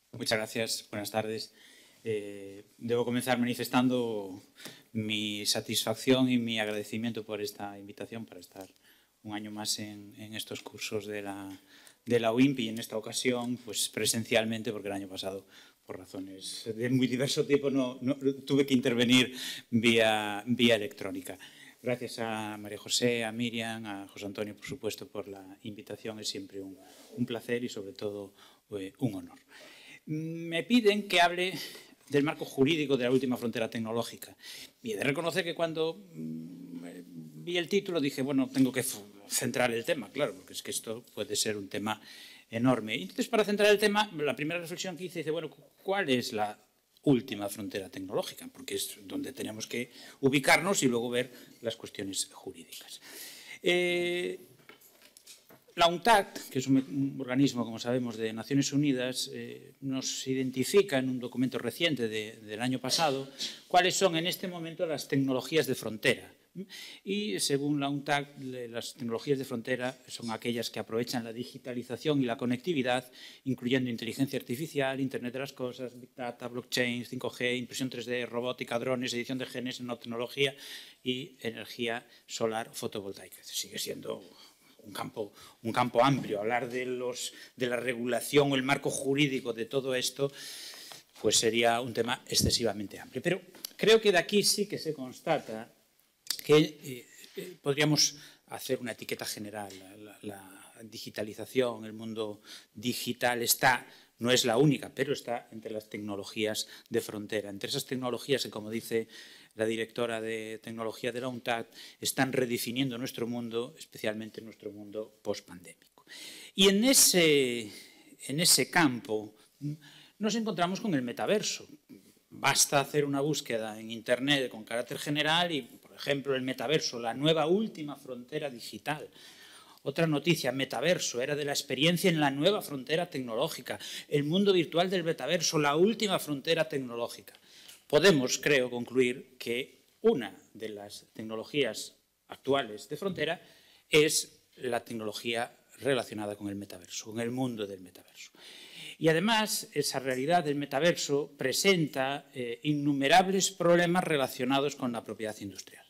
Muchas gracias. Buenas tardes. Debo comenzar manifestando mi satisfacción y mi agradecimiento por esta invitación para estar un año más en estos cursos de la UIMP y en esta ocasión pues presencialmente, porque el año pasado por razones de muy diverso tipo no tuve que intervenir vía electrónica. Gracias a María José, a Miriam, a José Antonio, por supuesto, por la invitación. Es siempre un placer y sobre todo un honor. Me piden que hable del marco jurídico de la última frontera tecnológica. Y he de reconocer que cuando vi el título dije, bueno, tengo que centrar el tema, claro, porque es que esto puede ser un tema enorme. Y entonces, para centrar el tema, la primera reflexión que hice, dice, bueno, ¿cuál es la última frontera tecnológica? Porque es donde tenemos que ubicarnos y luego ver las cuestiones jurídicas. La UNCTAD, que es un organismo, como sabemos, de Naciones Unidas, nos identifica en un documento reciente del año pasado cuáles son en este momento las tecnologías de frontera. Y según la UNCTAD, las tecnologías de frontera son aquellas que aprovechan la digitalización y la conectividad, incluyendo inteligencia artificial, Internet de las cosas, Big Data, blockchain, 5G, impresión 3D, robótica, drones, edición de genes, nanotecnología y energía solar fotovoltaica. Sigue siendo un campo amplio. Hablar de la regulación o el marco jurídico de todo esto pues sería un tema excesivamente amplio. Pero creo que de aquí sí que se constata que podríamos hacer una etiqueta general. La digitalización, el mundo digital no es la única, pero está entre las tecnologías de frontera. Entre esas tecnologías que, como dice la directora de tecnología de la UNCTAD, están redefiniendo nuestro mundo, especialmente nuestro mundo pospandémico. Y en ese campo nos encontramos con el metaverso. Basta hacer una búsqueda en Internet con carácter general y, por ejemplo, el metaverso, la nueva última frontera digital. Otra noticia, metaverso, era de la experiencia en la nueva frontera tecnológica, el mundo virtual del metaverso, la última frontera tecnológica. Podemos, creo, concluir que una de las tecnologías actuales de frontera es la tecnología relacionada con el metaverso, con el mundo del metaverso. Y además, esa realidad del metaverso presenta innumerables problemas relacionados con la propiedad industrial.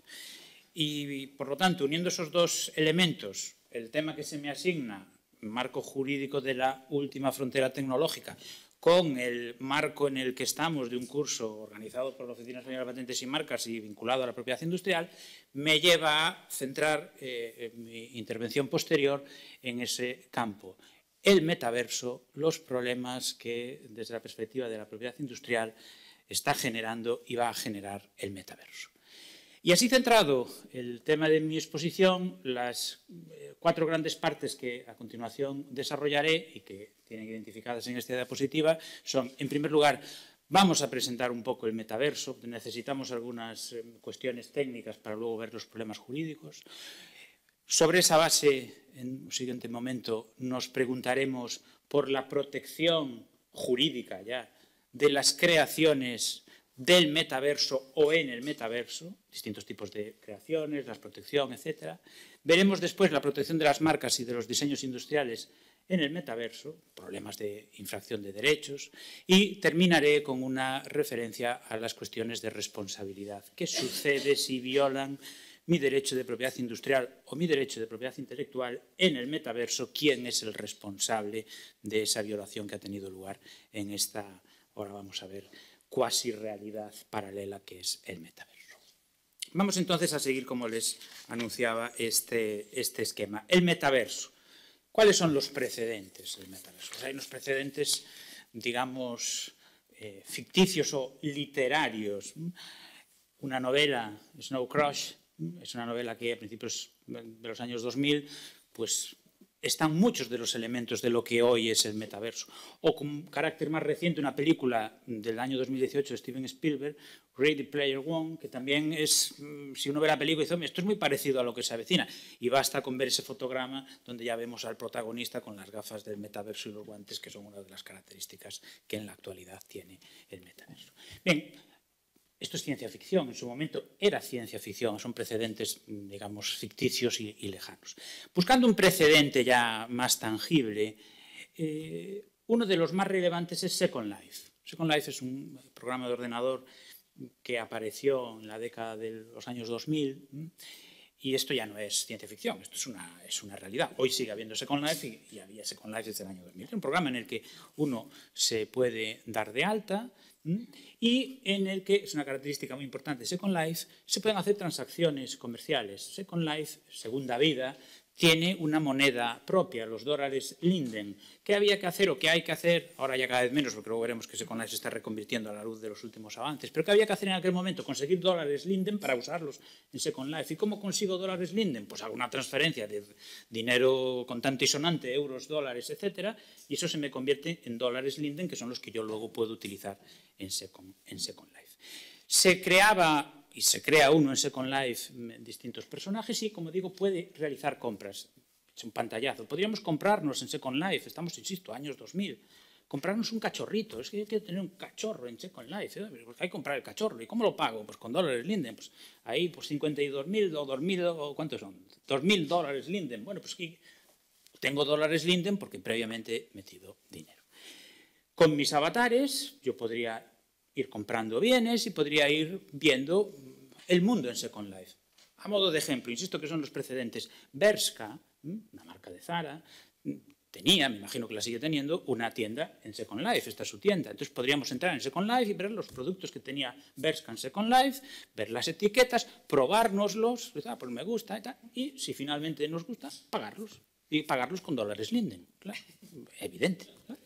Y, por lo tanto, uniendo esos dos elementos, el tema que se me asigna, marco jurídico de la última frontera tecnológica, con el marco en el que estamos de un curso organizado por la Oficina Española de Patentes y Marcas y vinculado a la propiedad industrial, me lleva a centrar mi intervención posterior en ese campo. El metaverso, los problemas que desde la perspectiva de la propiedad industrial está generando y va a generar el metaverso. Y así centrado el tema de mi exposición, las 4 grandes partes que a continuación desarrollaré y que tienen identificadas en esta diapositiva son, en primer lugar, vamos a presentar un poco el metaverso, necesitamos algunas cuestiones técnicas para luego ver los problemas jurídicos. Sobre esa base, en un siguiente momento, nos preguntaremos por la protección jurídica ya de las creaciones del metaverso o en el metaverso, distintos tipos de creaciones, la protección, etc. Veremos después la protección de las marcas y de los diseños industriales en el metaverso, problemas de infracción de derechos, y terminaré con una referencia a las cuestiones de responsabilidad. ¿Qué sucede si violan mi derecho de propiedad industrial o mi derecho de propiedad intelectual en el metaverso? ¿Quién es el responsable de esa violación que ha tenido lugar en esta, ahora vamos a ver, cuasi realidad paralela que es el metaverso? Vamos entonces a seguir, como les anunciaba, este esquema. El metaverso. ¿Cuáles son los precedentes del metaverso? Pues hay unos precedentes, digamos, ficticios o literarios. Una novela, Snow Crash, es una novela que a principios de los años 2000, pues están muchos de los elementos de lo que hoy es el metaverso. O con carácter más reciente, una película del año 2018 de Steven Spielberg, Ready Player One, que también es, si uno ve la película, dice, esto es muy parecido a lo que se avecina. Y basta con ver ese fotograma donde ya vemos al protagonista con las gafas del metaverso y los guantes, que son una de las características que en la actualidad tiene el metaverso. Bien, esto es ciencia ficción, en su momento era ciencia ficción, son precedentes, digamos, ficticios y lejanos. Buscando un precedente ya más tangible, Uno de los más relevantes es Second Life. Second Life es un programa de ordenador que apareció en la década de los años 2000, y esto ya no es ciencia ficción, esto es una realidad. Hoy sigue habiendo Second Life y había Second Life desde el año 2000. Es un programa en el que uno se puede dar de alta y en el que, es una característica muy importante de Second Life, se pueden hacer transacciones comerciales. Second Life, segunda vida, tiene una moneda propia, los dólares Linden. ¿Qué había que hacer o qué hay que hacer? Ahora ya cada vez menos, porque luego veremos que Second Life se está reconvirtiendo a la luz de los últimos avances. Pero ¿qué había que hacer en aquel momento? Conseguir dólares Linden para usarlos en Second Life. ¿Y cómo consigo dólares Linden? Pues hago una transferencia de dinero contante y sonante, euros, dólares, etcétera, y eso se me convierte en dólares Linden, que son los que yo luego puedo utilizar en Second Life. Se creaba y se crea uno en Second Life distintos personajes y, como digo, puede realizar compras. Es un pantallazo. Podríamos comprarnos en Second Life, estamos, insisto, años 2000, comprarnos un cachorrito. Es que hay que tener un cachorro en Second Life, porque hay que comprar el cachorro. ¿Y cómo lo pago? Pues con dólares Linden. Pues ahí, pues 52.000 o 2.000, o ¿cuántos son? 2.000 dólares Linden. Bueno, pues aquí tengo dólares Linden porque previamente he metido dinero. Con mis avatares yo podría ir comprando bienes y podría ir viendo el mundo en Second Life. A modo de ejemplo, insisto que son los precedentes, Bershka, una marca de Zara, tenía, me imagino que la sigue teniendo, una tienda en Second Life, esta es su tienda. Entonces podríamos entrar en Second Life y ver los productos que tenía Bershka en Second Life, ver las etiquetas, probárnoslos, pues me gusta y tal, y si finalmente nos gusta, pagarlos. Y pagarlos con dólares Linden, claro, evidente.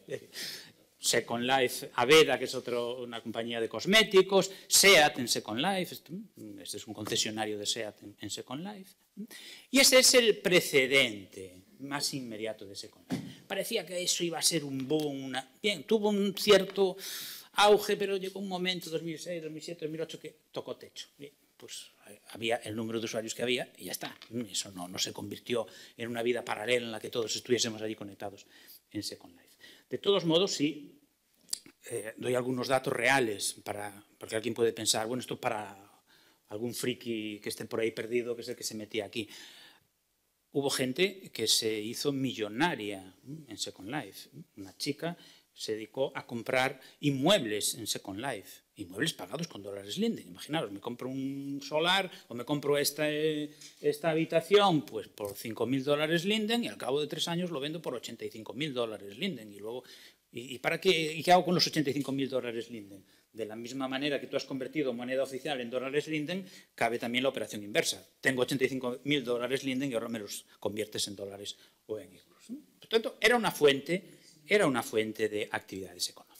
Second Life, Aveda, que es una compañía de cosméticos, SEAT en Second Life, este es un concesionario de SEAT en Second Life. Y ese es el precedente más inmediato de Second Life. Parecía que eso iba a ser un boom, bien, tuvo un cierto auge, pero llegó un momento, 2006, 2007, 2008, que tocó techo. Pues había el número de usuarios que había y ya está. Eso no se convirtió en una vida paralela en la que todos estuviésemos allí conectados en Second Life. De todos modos, sí, doy algunos datos reales, porque alguien puede pensar, bueno, esto para algún friki que esté por ahí perdido, que es el que se metía aquí. Hubo gente que se hizo millonaria en Second Life. Una chica se dedicó a comprar inmuebles en Second Life, inmuebles pagados con dólares Linden. Imaginaros, me compro un solar o me compro esta habitación pues por 5.000 dólares Linden y al cabo de 3 años lo vendo por 85.000 dólares Linden. Y luego, ¿y para qué? ¿Y qué hago con los 85.000 dólares Linden? De la misma manera que tú has convertido moneda oficial en dólares Linden, cabe también la operación inversa. Tengo 85.000 dólares Linden y ahora me los conviertes en dólares o en euros. Por tanto, era una fuente de actividades económicas.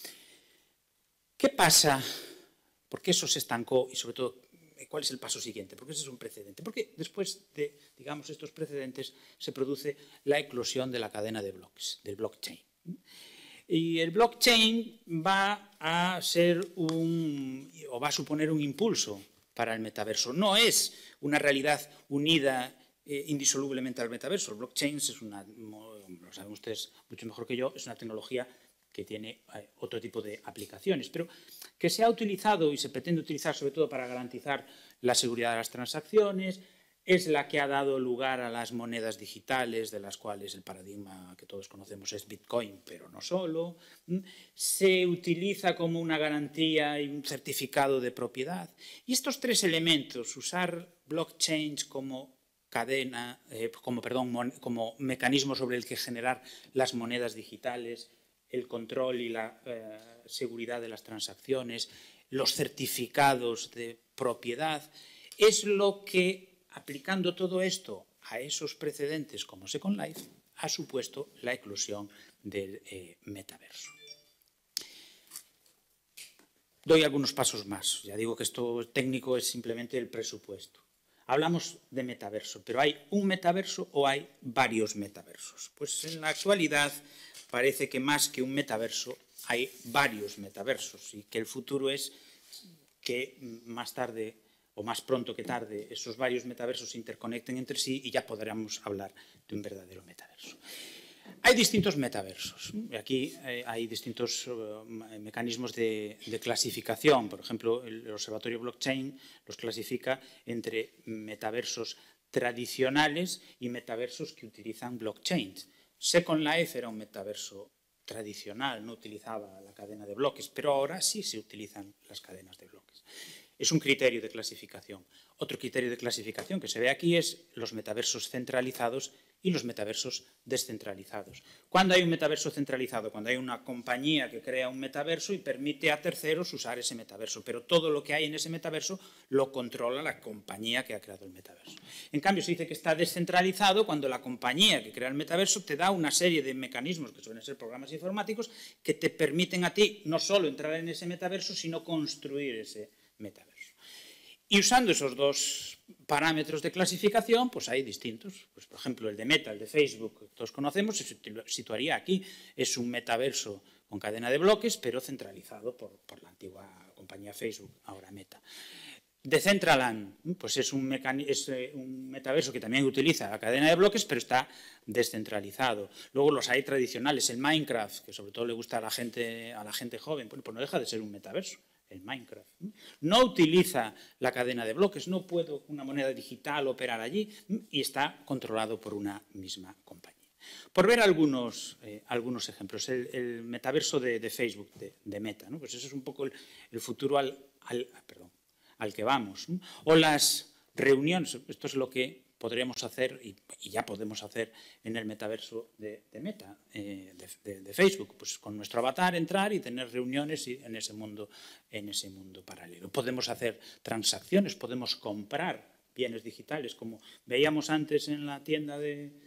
¿Qué pasa? ¿Por qué eso se estancó? Y sobre todo, ¿cuál es el paso siguiente? Porque ese es un precedente. Porque después de, digamos, estos precedentes se produce la eclosión de la cadena de bloques, del blockchain. Y el blockchain va a suponer un impulso para el metaverso. No es una realidad unida indisolublemente al metaverso. El blockchain es lo saben ustedes mucho mejor que yo, es una tecnología que tiene otro tipo de aplicaciones, pero que se ha utilizado y se pretende utilizar sobre todo para garantizar la seguridad de las transacciones. Es la que ha dado lugar a las monedas digitales, de las cuales el paradigma que todos conocemos es Bitcoin, pero no solo. Se utiliza como una garantía y un certificado de propiedad. Y estos tres elementos, usar blockchains como como mecanismo sobre el que generar las monedas digitales, el control y la seguridad de las transacciones, los certificados de propiedad, es lo que, aplicando todo esto a esos precedentes como Second Life, ha supuesto la eclosión del metaverso. Doy algunos pasos más. Ya digo que esto técnico es simplemente el presupuesto. Hablamos de metaverso, pero ¿hay un metaverso o hay varios metaversos? Pues en la actualidad parece que más que un metaverso hay varios metaversos y que el futuro es que más tarde o más pronto que tarde esos varios metaversos se interconecten entre sí y ya podremos hablar de un verdadero metaverso. Hay distintos metaversos. Aquí hay distintos mecanismos de clasificación. Por ejemplo, el Observatorio Blockchain los clasifica entre metaversos tradicionales y metaversos que utilizan blockchains. Second Life era un metaverso tradicional no utilizaba la cadena de bloques, pero ahora sí se utilizan las cadenas de bloques. Es un criterio de clasificación. Otro criterio de clasificación que se ve aquí es los metaversos centralizados y los metaversos descentralizados. ¿Cuándo hay un metaverso centralizado? Cuando hay una compañía que crea un metaverso y permite a terceros usar ese metaverso, pero todo lo que hay en ese metaverso lo controla la compañía que ha creado el metaverso. En cambio, se dice que está descentralizado cuando la compañía que crea el metaverso te da una serie de mecanismos, que suelen ser programas informáticos, que te permiten a ti no solo entrar en ese metaverso, sino construir ese metaverso. Y usando esos dos parámetros de clasificación, pues hay distintos. Pues, por ejemplo, el de Meta, el de Facebook, que todos conocemos, se situaría aquí. Es un metaverso con cadena de bloques, pero centralizado por la antigua compañía Facebook, ahora Meta. Decentraland, pues es un metaverso que también utiliza la cadena de bloques, pero está descentralizado. Luego los hay tradicionales, el Minecraft, que sobre todo le gusta a la gente joven, pues no deja de ser un metaverso. El Minecraft. No utiliza la cadena de bloques, no puede una moneda digital operar allí y está controlado por una misma compañía. Por ver algunos ejemplos, el metaverso de Facebook, de Meta, ¿no? Pues eso es un poco el futuro al que vamos, ¿no? O las reuniones, esto es lo que podríamos hacer y ya podemos hacer en el metaverso de Meta, de Facebook, pues con nuestro avatar entrar y tener reuniones en ese mundo paralelo. Podemos hacer transacciones, podemos comprar bienes digitales, como veíamos antes en la tienda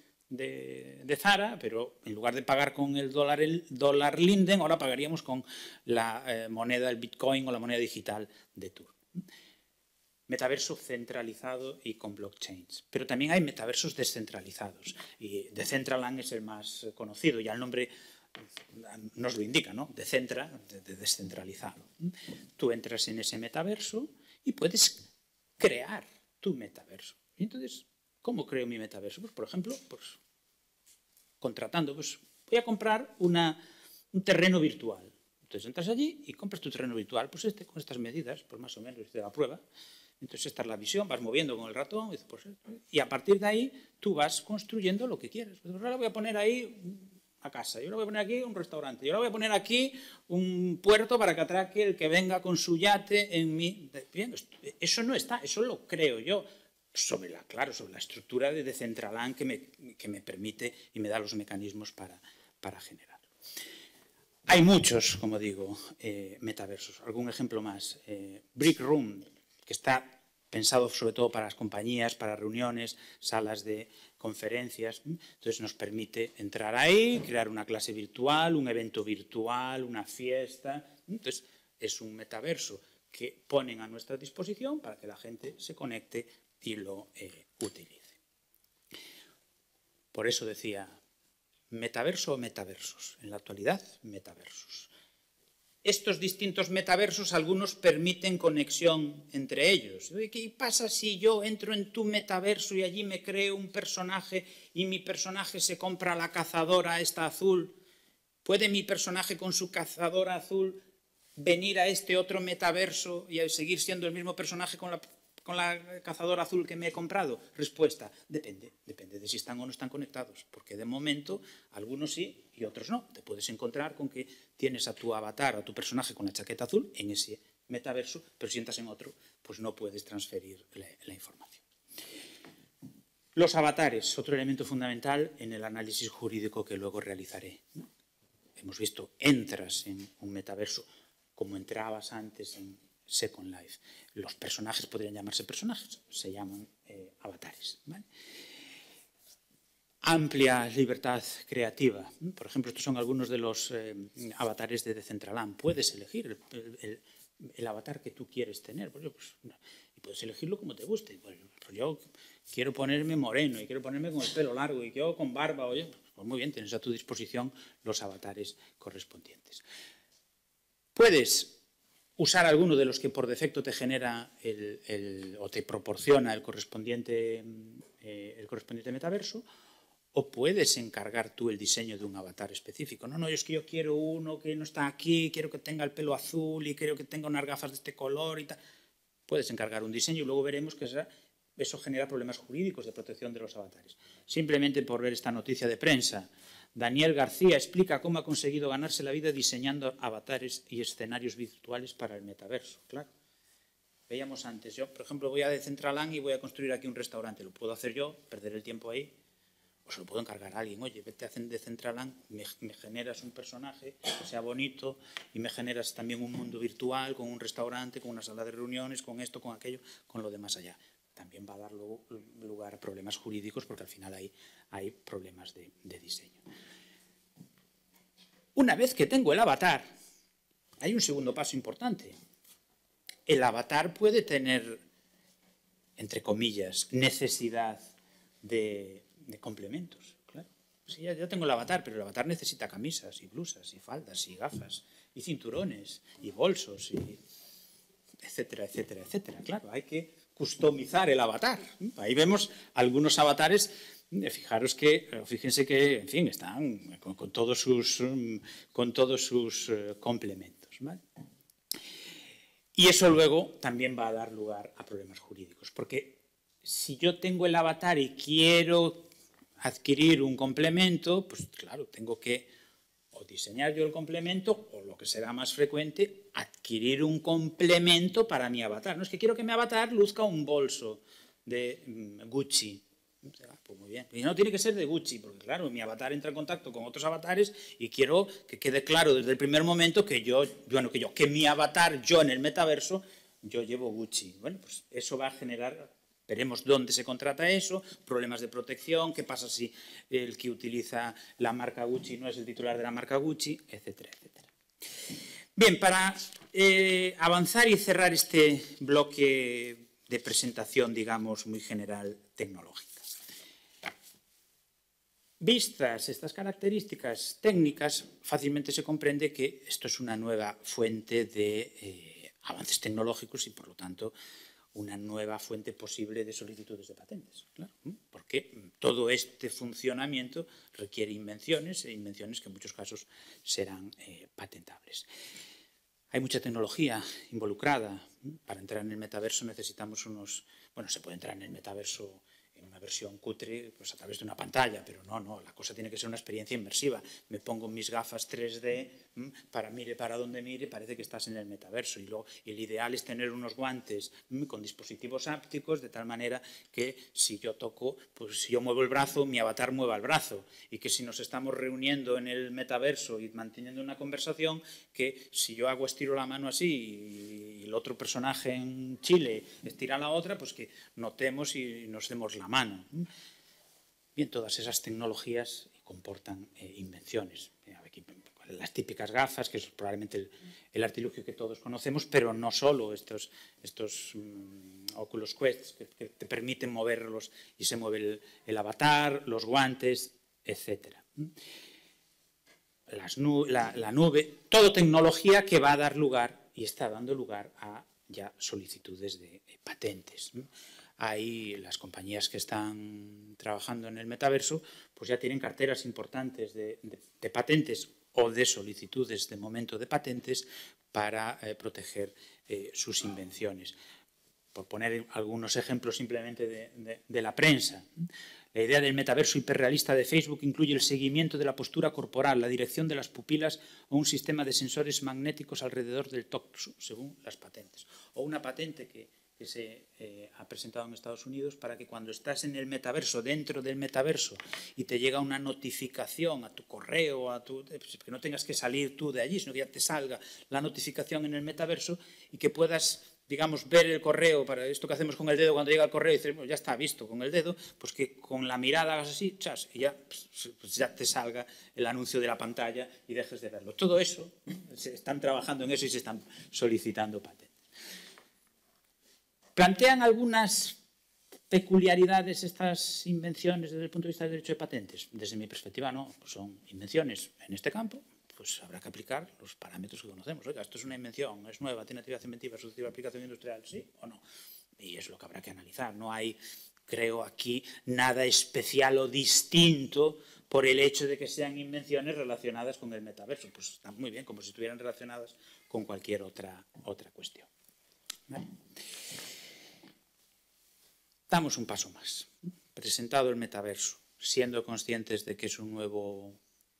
de Zara, pero en lugar de pagar con el dólar Linden, ahora pagaríamos con la moneda, el Bitcoin o la moneda digital de Turno. Metaverso centralizado y con blockchains. Pero también hay metaversos descentralizados. Y Decentraland es el más conocido, ya el nombre nos lo indica, ¿no? De descentralizado. Tú entras en ese metaverso y puedes crear tu metaverso. Y entonces, ¿cómo creo mi metaverso? Pues, por ejemplo, pues, contratando, pues voy a comprar un terreno virtual. Entonces entras allí y compras tu terreno virtual, pues con estas medidas, pues más o menos, hice la prueba. Entonces esta es la visión, vas moviendo con el ratón y a partir de ahí tú vas construyendo lo que quieres. Pues ahora voy a poner ahí una casa, yo ahora voy a poner aquí un restaurante, yo ahora voy a poner aquí un puerto para que atraque el que venga con su yate en mi... Bien, eso no está, eso lo creo yo sobre la estructura de Decentraland que me permite y me da los mecanismos para generarlo. Hay muchos, como digo, metaversos. Algún ejemplo más. Brick Room, que está pensado sobre todo para las compañías, para reuniones, salas de conferencias. Entonces nos permite entrar ahí, crear una clase virtual, un evento virtual, una fiesta. Entonces es un metaverso que ponen a nuestra disposición para que la gente se conecte y lo utilice. Por eso decía, metaverso o metaversos. En la actualidad, metaversos. Estos distintos metaversos, algunos permiten conexión entre ellos. ¿Qué pasa si yo entro en tu metaverso y allí me creo un personaje y mi personaje se compra la cazadora esta azul? ¿Puede mi personaje con su cazadora azul venir a este otro metaverso y seguir siendo el mismo personaje con la cazadora azul que me he comprado? Respuesta, depende de si están o no están conectados, porque de momento algunos sí y otros no. Te puedes encontrar con que tienes a tu avatar, a tu personaje con la chaqueta azul en ese metaverso, pero si entras en otro, pues no puedes transferir la información. Los avatares, otro elemento fundamental en el análisis jurídico que luego realizaré. Hemos visto, entras en un metaverso como entrabas antes en Second Life. Los personajes podrían llamarse personajes, se llaman avatares, ¿vale? Amplia libertad creativa. Por ejemplo, estos son algunos de los avatares de Decentraland. Puedes elegir el avatar que tú quieres tener. Y puedes elegirlo como te guste. Pues yo quiero ponerme moreno y quiero ponerme con el pelo largo y yo con barba. Oye, pues muy bien, tienes a tu disposición los avatares correspondientes. Puedes usar alguno de los que por defecto te genera o te proporciona el correspondiente metaverso, o puedes encargar tú el diseño de un avatar específico. No, es que yo quiero uno que no está aquí, quiero que tenga el pelo azul y quiero que tenga unas gafas de este color y tal. Puedes encargar un diseño y luego veremos que eso genera problemas jurídicos de protección de los avatares. Simplemente por ver esta noticia de prensa Daniel García explica cómo ha conseguido ganarse la vida diseñando avatares y escenarios virtuales para el metaverso. Claro. Veíamos antes, yo, por ejemplo, voy a Decentraland y voy a construir aquí un restaurante. Lo puedo hacer yo, perder el tiempo ahí, o se lo puedo encargar a alguien. Oye, vete a Decentraland, me generas un personaje que sea bonito y me generas también un mundo virtual con un restaurante, con una sala de reuniones, con esto, con aquello, con lo demás allá. También va a dar lugar a problemas jurídicos porque al final hay problemas de diseño. Una vez que tengo el avatar, hay un segundo paso importante. El avatar puede tener, entre comillas, necesidad de complementos. Claro. Sí, ya tengo el avatar, pero el avatar necesita camisas y blusas y faldas y gafas y cinturones y bolsos, y etcétera, etcétera, etcétera. Claro, hay que customizar el avatar. Ahí vemos algunos avatares. Fíjense que, en fin, están con todos sus complementos, ¿vale? Y eso luego también va a dar lugar a problemas jurídicos, porque si yo tengo el avatar y quiero adquirir un complemento, pues claro, tengo que o diseñar yo el complemento o, lo que será más frecuente, adquirir un complemento para mi avatar. No es que quiero que mi avatar luzca un bolso de Gucci. Pues muy bien. Y no tiene que ser de Gucci, porque claro, mi avatar entra en contacto con otros avatares y quiero que quede claro desde el primer momento que que mi avatar, yo en el metaverso, yo llevo Gucci. Bueno, pues eso va a generar, veremos dónde se contrata eso, problemas de protección, qué pasa si el que utiliza la marca Gucci no es el titular de la marca Gucci, etcétera, etcétera. Bien, para avanzar y cerrar este bloque de presentación, digamos, muy general tecnológica. Vistas estas características técnicas, fácilmente se comprende que esto es una nueva fuente de avances tecnológicos y, por lo tanto, una nueva fuente posible de solicitudes de patentes. Claro, porque todo este funcionamiento requiere invenciones, e invenciones que en muchos casos serán patentables. Hay mucha tecnología involucrada. Para entrar en el metaverso necesitamos se puede entrar en el metaverso en una versión cutre, pues a través de una pantalla, pero no, la cosa tiene que ser una experiencia inmersiva. Me pongo mis gafas 3D, mire para donde mire, parece que estás en el metaverso. Y el ideal es tener unos guantes con dispositivos ápticos, de tal manera que si yo toco, pues si yo muevo el brazo, mi avatar mueva el brazo. Y que si nos estamos reuniendo en el metaverso y manteniendo una conversación, que si yo estiro la mano así y el otro personaje en Chile estira la otra, pues que notemos y nos demos la mano. Bien, todas esas tecnologías comportan invenciones. Las típicas gafas, que es probablemente el artilugio que todos conocemos, pero no solo estos Oculus Quest, que te permiten moverlos y se mueve el avatar, los guantes, etc. La nube, todo tecnología que va a dar lugar y está dando lugar a ya solicitudes de patentes. Ahí las compañías que están trabajando en el metaverso pues ya tienen carteras importantes de patentes o de solicitudes de momento de patentes para proteger sus invenciones. Por poner algunos ejemplos simplemente de la prensa. La idea del metaverso hiperrealista de Facebook incluye el seguimiento de la postura corporal, la dirección de las pupilas o un sistema de sensores magnéticos alrededor del torso, según las patentes. O una patente que se ha presentado en Estados Unidos para que cuando estás en el metaverso, dentro del metaverso, y te llega una notificación a tu correo, que no tengas que salir tú de allí, sino que ya te salga la notificación en el metaverso y que puedas, digamos, ver el correo, para esto que hacemos con el dedo cuando llega el correo y dices, ya está visto con el dedo, pues que con la mirada hagas así, chas, y ya te salga el anuncio de la pantalla y dejes de verlo. Todo eso, se están trabajando en eso y se están solicitando patentes. ¿Plantean algunas peculiaridades estas invenciones desde el punto de vista del derecho de patentes? Desde mi perspectiva no, son invenciones en este campo, pues habrá que aplicar los parámetros que conocemos. Oiga, esto es una invención, es nueva, tiene actividad inventiva, es susceptible de aplicación industrial, ¿sí o no? Y es lo que habrá que analizar. No hay, creo, aquí nada especial o distinto por el hecho de que sean invenciones relacionadas con el metaverso. Pues están muy bien, como si estuvieran relacionadas con cualquier otra cuestión. ¿Vale? Damos un paso más. Presentado el metaverso, siendo conscientes de que es un nuevo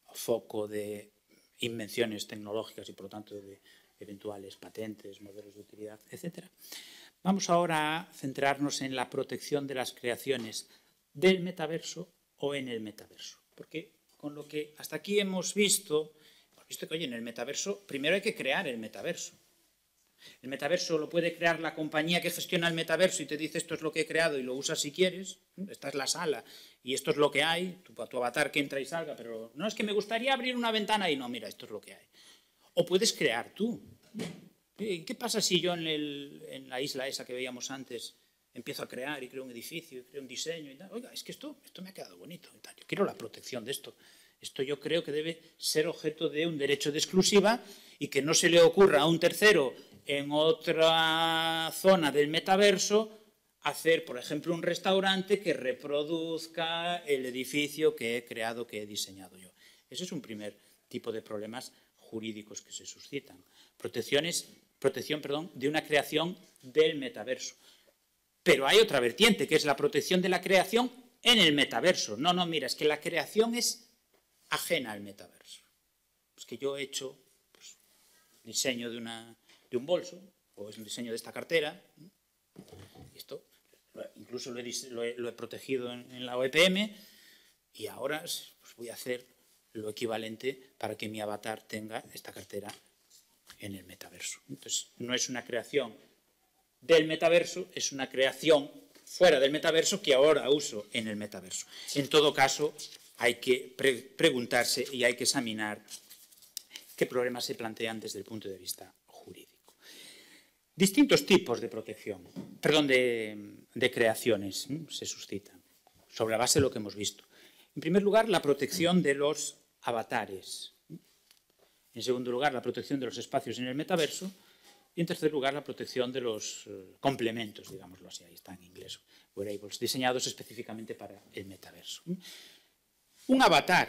foco de invenciones tecnológicas y, por lo tanto, de eventuales patentes, modelos de utilidad, etc. Vamos ahora a centrarnos en la protección de las creaciones del metaverso o en el metaverso. Porque con lo que hasta aquí hemos visto que, oye, en el metaverso primero hay que crear el metaverso. El metaverso lo puede crear la compañía que gestiona el metaverso y te dice esto es lo que he creado y lo usas si quieres, esta es la sala y esto es lo que hay, tu avatar que entra y salga, pero no, es que me gustaría abrir una ventana y no, mira, esto es lo que hay. O puedes crear tú. ¿Qué pasa si yo en la isla esa que veíamos antes empiezo a crear y creo un edificio y creo un diseño y tal? Oiga, es que esto me ha quedado bonito y tal. Yo quiero la protección de esto. Esto yo creo que debe ser objeto de un derecho de exclusiva y que no se le ocurra a un tercero en otra zona del metaverso hacer, por ejemplo, un restaurante que reproduzca el edificio que he creado, que he diseñado yo. Ese es un primer tipo de problemas jurídicos que se suscitan. Protección de una creación del metaverso. Pero hay otra vertiente, que es la protección de la creación en el metaverso. No, mira, es que la creación es ajena al metaverso. Es que yo he hecho diseño de un bolso, o es un diseño de esta cartera. Esto incluso lo he protegido en la OEPM y ahora voy a hacer lo equivalente para que mi avatar tenga esta cartera en el metaverso. Entonces, no es una creación del metaverso, es una creación fuera del metaverso que ahora uso en el metaverso. En todo caso, hay que preguntarse y hay que examinar qué problemas se plantean desde el punto de vista jurídico. Distintos tipos de protección, de creaciones se suscitan sobre la base de lo que hemos visto. En primer lugar, la protección de los avatares. En segundo lugar, la protección de los espacios en el metaverso. Y en tercer lugar, la protección de los complementos, digámoslo así, ahí está en inglés, wearables, diseñados específicamente para el metaverso. Un avatar.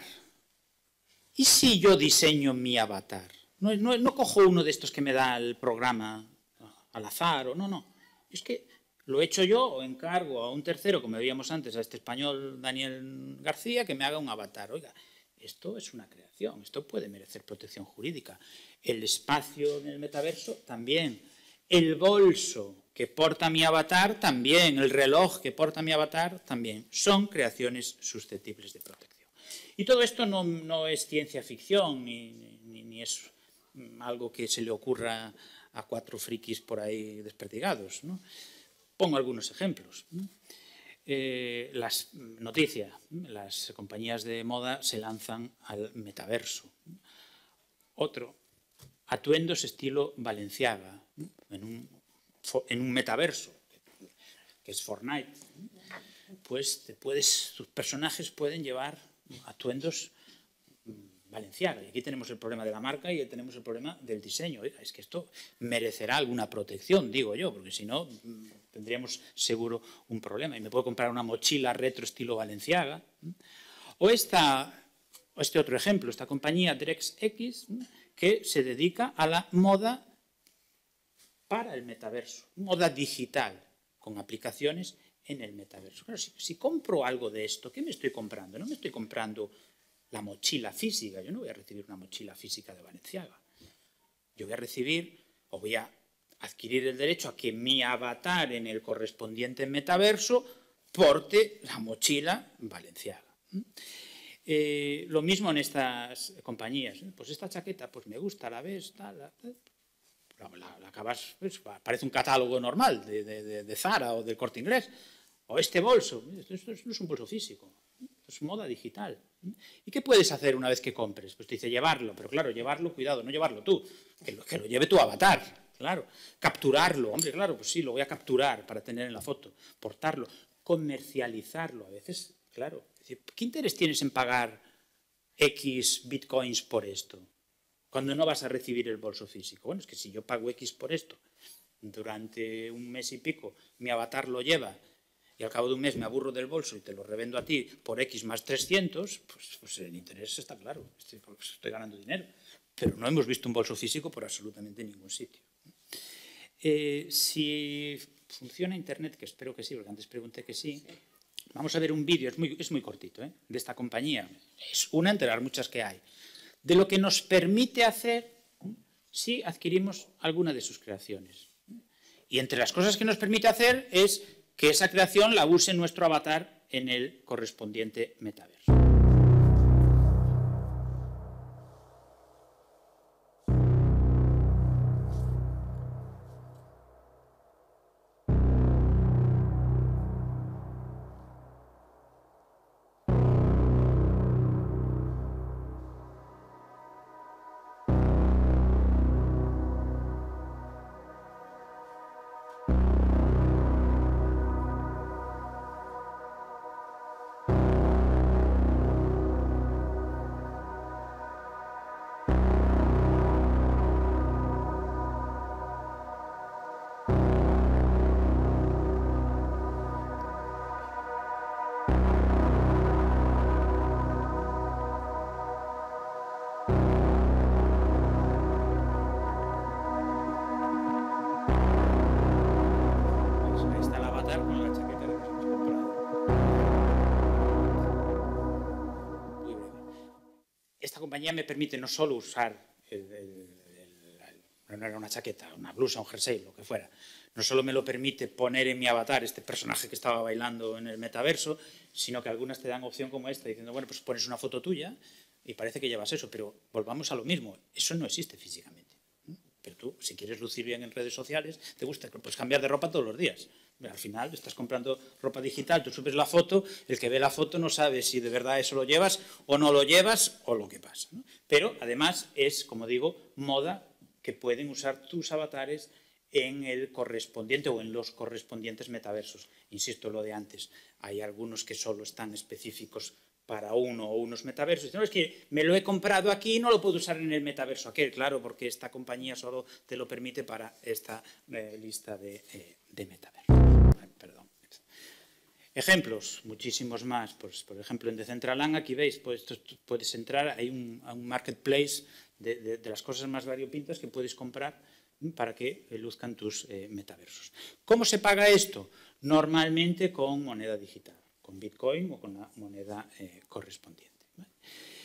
¿Y si yo diseño mi avatar? No cojo uno de estos que me da el programa al azar, o no. Es que lo he hecho yo o encargo a un tercero, como veíamos antes, a este español Daniel García, que me haga un avatar. Oiga, esto es una creación, esto puede merecer protección jurídica. El espacio en el metaverso también. El bolso que porta mi avatar también. El reloj que porta mi avatar también. Son creaciones susceptibles de protección. Y todo esto no es ciencia ficción, ni es algo que se le ocurra a 4 frikis por ahí desperdigados, ¿no? Pongo algunos ejemplos. Las noticias, las compañías de moda se lanzan al metaverso. Otro, atuendos estilo Balenciaga, en un metaverso, que es Fortnite. Pues tus personajes pueden llevar atuendos Balenciaga. Y aquí tenemos el problema de la marca y tenemos el problema del diseño. Oiga, es que esto merecerá alguna protección, digo yo, porque si no tendríamos seguro un problema. Y me puedo comprar una mochila retro estilo Balenciaga. O este otro ejemplo, esta compañía DrexX, que se dedica a la moda para el metaverso, moda digital, con aplicaciones en el metaverso. Claro, si compro algo de esto, ¿qué me estoy comprando? No me estoy comprando la mochila física. Yo no voy a recibir una mochila física de Balenciaga. Yo voy a recibir o voy a adquirir el derecho a que mi avatar en el correspondiente metaverso porte la mochila Balenciaga. Lo mismo en estas compañías. Pues esta chaqueta, pues me gusta, la ves, tal, la acabas, pues, parece un catálogo normal de Zara o del Corte Inglés. O este bolso, esto no es un bolso físico, es moda digital. ¿Y qué puedes hacer una vez que compres? Pues te dice llevarlo, pero claro, llevarlo, cuidado, no llevarlo tú, que lo lleve tu avatar, claro. Capturarlo, hombre, claro, pues sí, lo voy a capturar para tener en la foto. Portarlo, comercializarlo, a veces, claro. Es decir, ¿qué interés tienes en pagar X bitcoins por esto cuando no vas a recibir el bolso físico? Bueno, es que si yo pago X por esto, durante un mes y pico mi avatar lo lleva y al cabo de un mes me aburro del bolso y te lo revendo a ti por X más 300, pues el interés está claro, estoy ganando dinero. Pero no hemos visto un bolso físico por absolutamente ningún sitio. Si funciona Internet, que espero que sí, porque antes pregunté que sí, vamos a ver un vídeo, es muy cortito, de esta compañía. Es una entre las muchas que hay. de lo que nos permite hacer si adquirimos alguna de sus creaciones. Y entre las cosas que nos permite hacer es que esa creación la use nuestro avatar en el correspondiente metaverso. Esta compañía me permite no solo usar, no era una chaqueta, una blusa, un jersey, lo que fuera, no solo me lo permite poner en mi avatar este personaje que estaba bailando en el metaverso, sino que algunas te dan opción como esta, diciendo, bueno, pues pones una foto tuya y parece que llevas eso, pero volvamos a lo mismo, eso no existe físicamente. Pero tú, si quieres lucir bien en redes sociales, te gusta, puedes cambiar de ropa todos los días. Al final estás comprando ropa digital, tú subes la foto, el que ve la foto no sabe si de verdad eso lo llevas o no lo llevas o lo que pasa, ¿no? Pero además es, como digo, moda que pueden usar tus avatares en el correspondiente o en los correspondientes metaversos. Insisto, lo de antes, hay algunos que solo están específicos para uno o unos metaversos. No, es que me lo he comprado aquí y no lo puedo usar en el metaverso aquel, claro, porque esta compañía solo te lo permite para esta lista de metaversos. Perdón. Ejemplos, muchísimos más. Pues, por ejemplo, en Decentraland, aquí veis, pues, puedes entrar, hay un marketplace de las cosas más variopintas que puedes comprar para que luzcan tus metaversos. ¿Cómo se paga esto? Normalmente con moneda digital, con Bitcoin o con la moneda correspondiente. ¿Vale?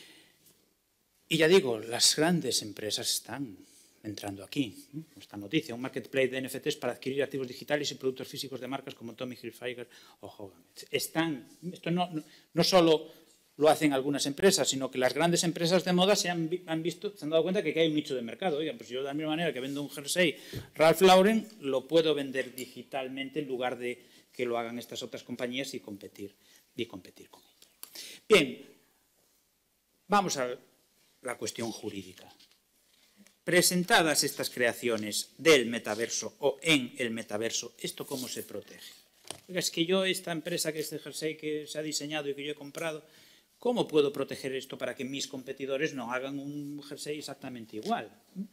Y ya digo, las grandes empresas están entrando aquí. Esta noticia, un marketplace de NFTs para adquirir activos digitales y productos físicos de marcas como Tommy Hilfiger o Hogan. Esto no solo lo hacen algunas empresas, sino que las grandes empresas de moda se han dado cuenta que hay un nicho de mercado. Oigan, pues yo de la misma manera que vendo un jersey Ralph Lauren, lo puedo vender digitalmente en lugar de que lo hagan estas otras compañías y competir con ellas. Bien, vamos a la cuestión jurídica. Presentadas estas creaciones del metaverso o en el metaverso, ¿esto cómo se protege? Oiga, es que yo, esta empresa, que este jersey que se ha diseñado y que yo he comprado, ¿cómo puedo proteger esto para que mis competidores no hagan un jersey exactamente igual?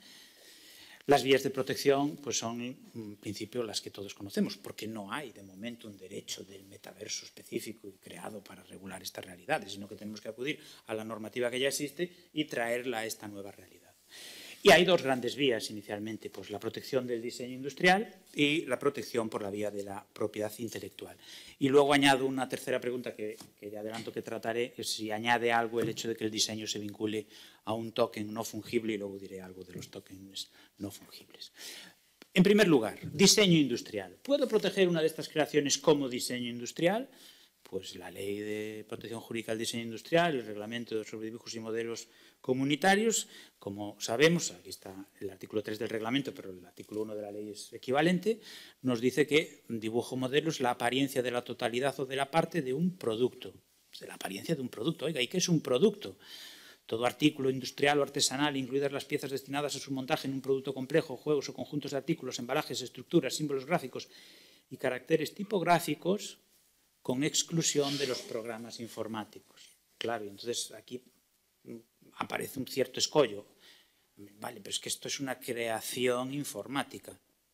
Las vías de protección pues son, en principio, las que todos conocemos, porque no hay, de momento, un derecho del metaverso específico y creado para regular estas realidades, sino que tenemos que acudir a la normativa que ya existe y traerla a esta nueva realidad. Y hay dos grandes vías inicialmente, pues la protección del diseño industrial y la protección por la vía de la propiedad intelectual. Y luego añado una tercera pregunta que ya adelanto que trataré, es si añade algo el hecho de que el diseño se vincule a un token no fungible, y luego diré algo de los tokens no fungibles. En primer lugar, diseño industrial. ¿Puedo proteger una de estas creaciones como diseño industrial? Pues la Ley de Protección Jurídica del Diseño Industrial, el Reglamento sobre Dibujos y Modelos Comunitarios, como sabemos, aquí está el artículo 3 del reglamento, pero el artículo 1 de la ley es equivalente, nos dice que dibujo modelo es la apariencia de la totalidad o de la parte de un producto. De la apariencia de un producto. Oiga, ¿y qué es un producto? Todo artículo industrial o artesanal, incluidas las piezas destinadas a su montaje en un producto complejo, juegos o conjuntos de artículos, embalajes, estructuras, símbolos gráficos y caracteres tipográficos, con exclusión de los programas informáticos. Claro, y entonces aquí aparece un cierto escollo. Vale, pero es que esto es una creación informática.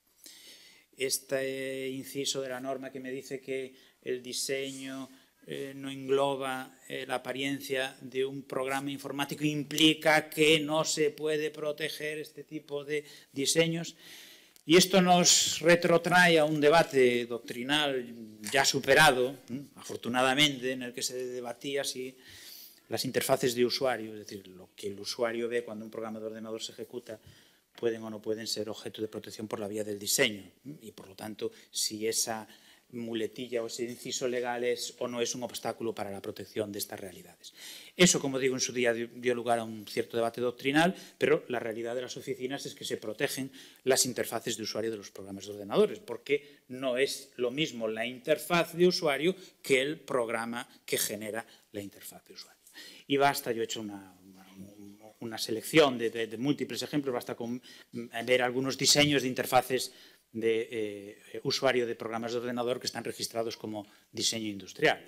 Este inciso de la norma que me dice que el diseño no engloba la apariencia de un programa informático implica que no se puede proteger este tipo de diseños. Y esto nos retrotrae a un debate doctrinal ya superado, afortunadamente, en el que se debatía si las interfaces de usuario, es decir, lo que el usuario ve cuando un programa de ordenador se ejecuta, pueden o no pueden ser objeto de protección por la vía del diseño. Y, por lo tanto, si esa muletilla o ese inciso legal es o no es un obstáculo para la protección de estas realidades. Eso, como digo, en su día dio lugar a un cierto debate doctrinal, pero la realidad de las oficinas es que se protegen las interfaces de usuario de los programas de ordenadores, porque no es lo mismo la interfaz de usuario que el programa que genera la interfaz de usuario. Y basta, yo he hecho una selección de múltiples ejemplos, basta con ver algunos diseños de interfaces de usuario de programas de ordenador que están registrados como diseño industrial.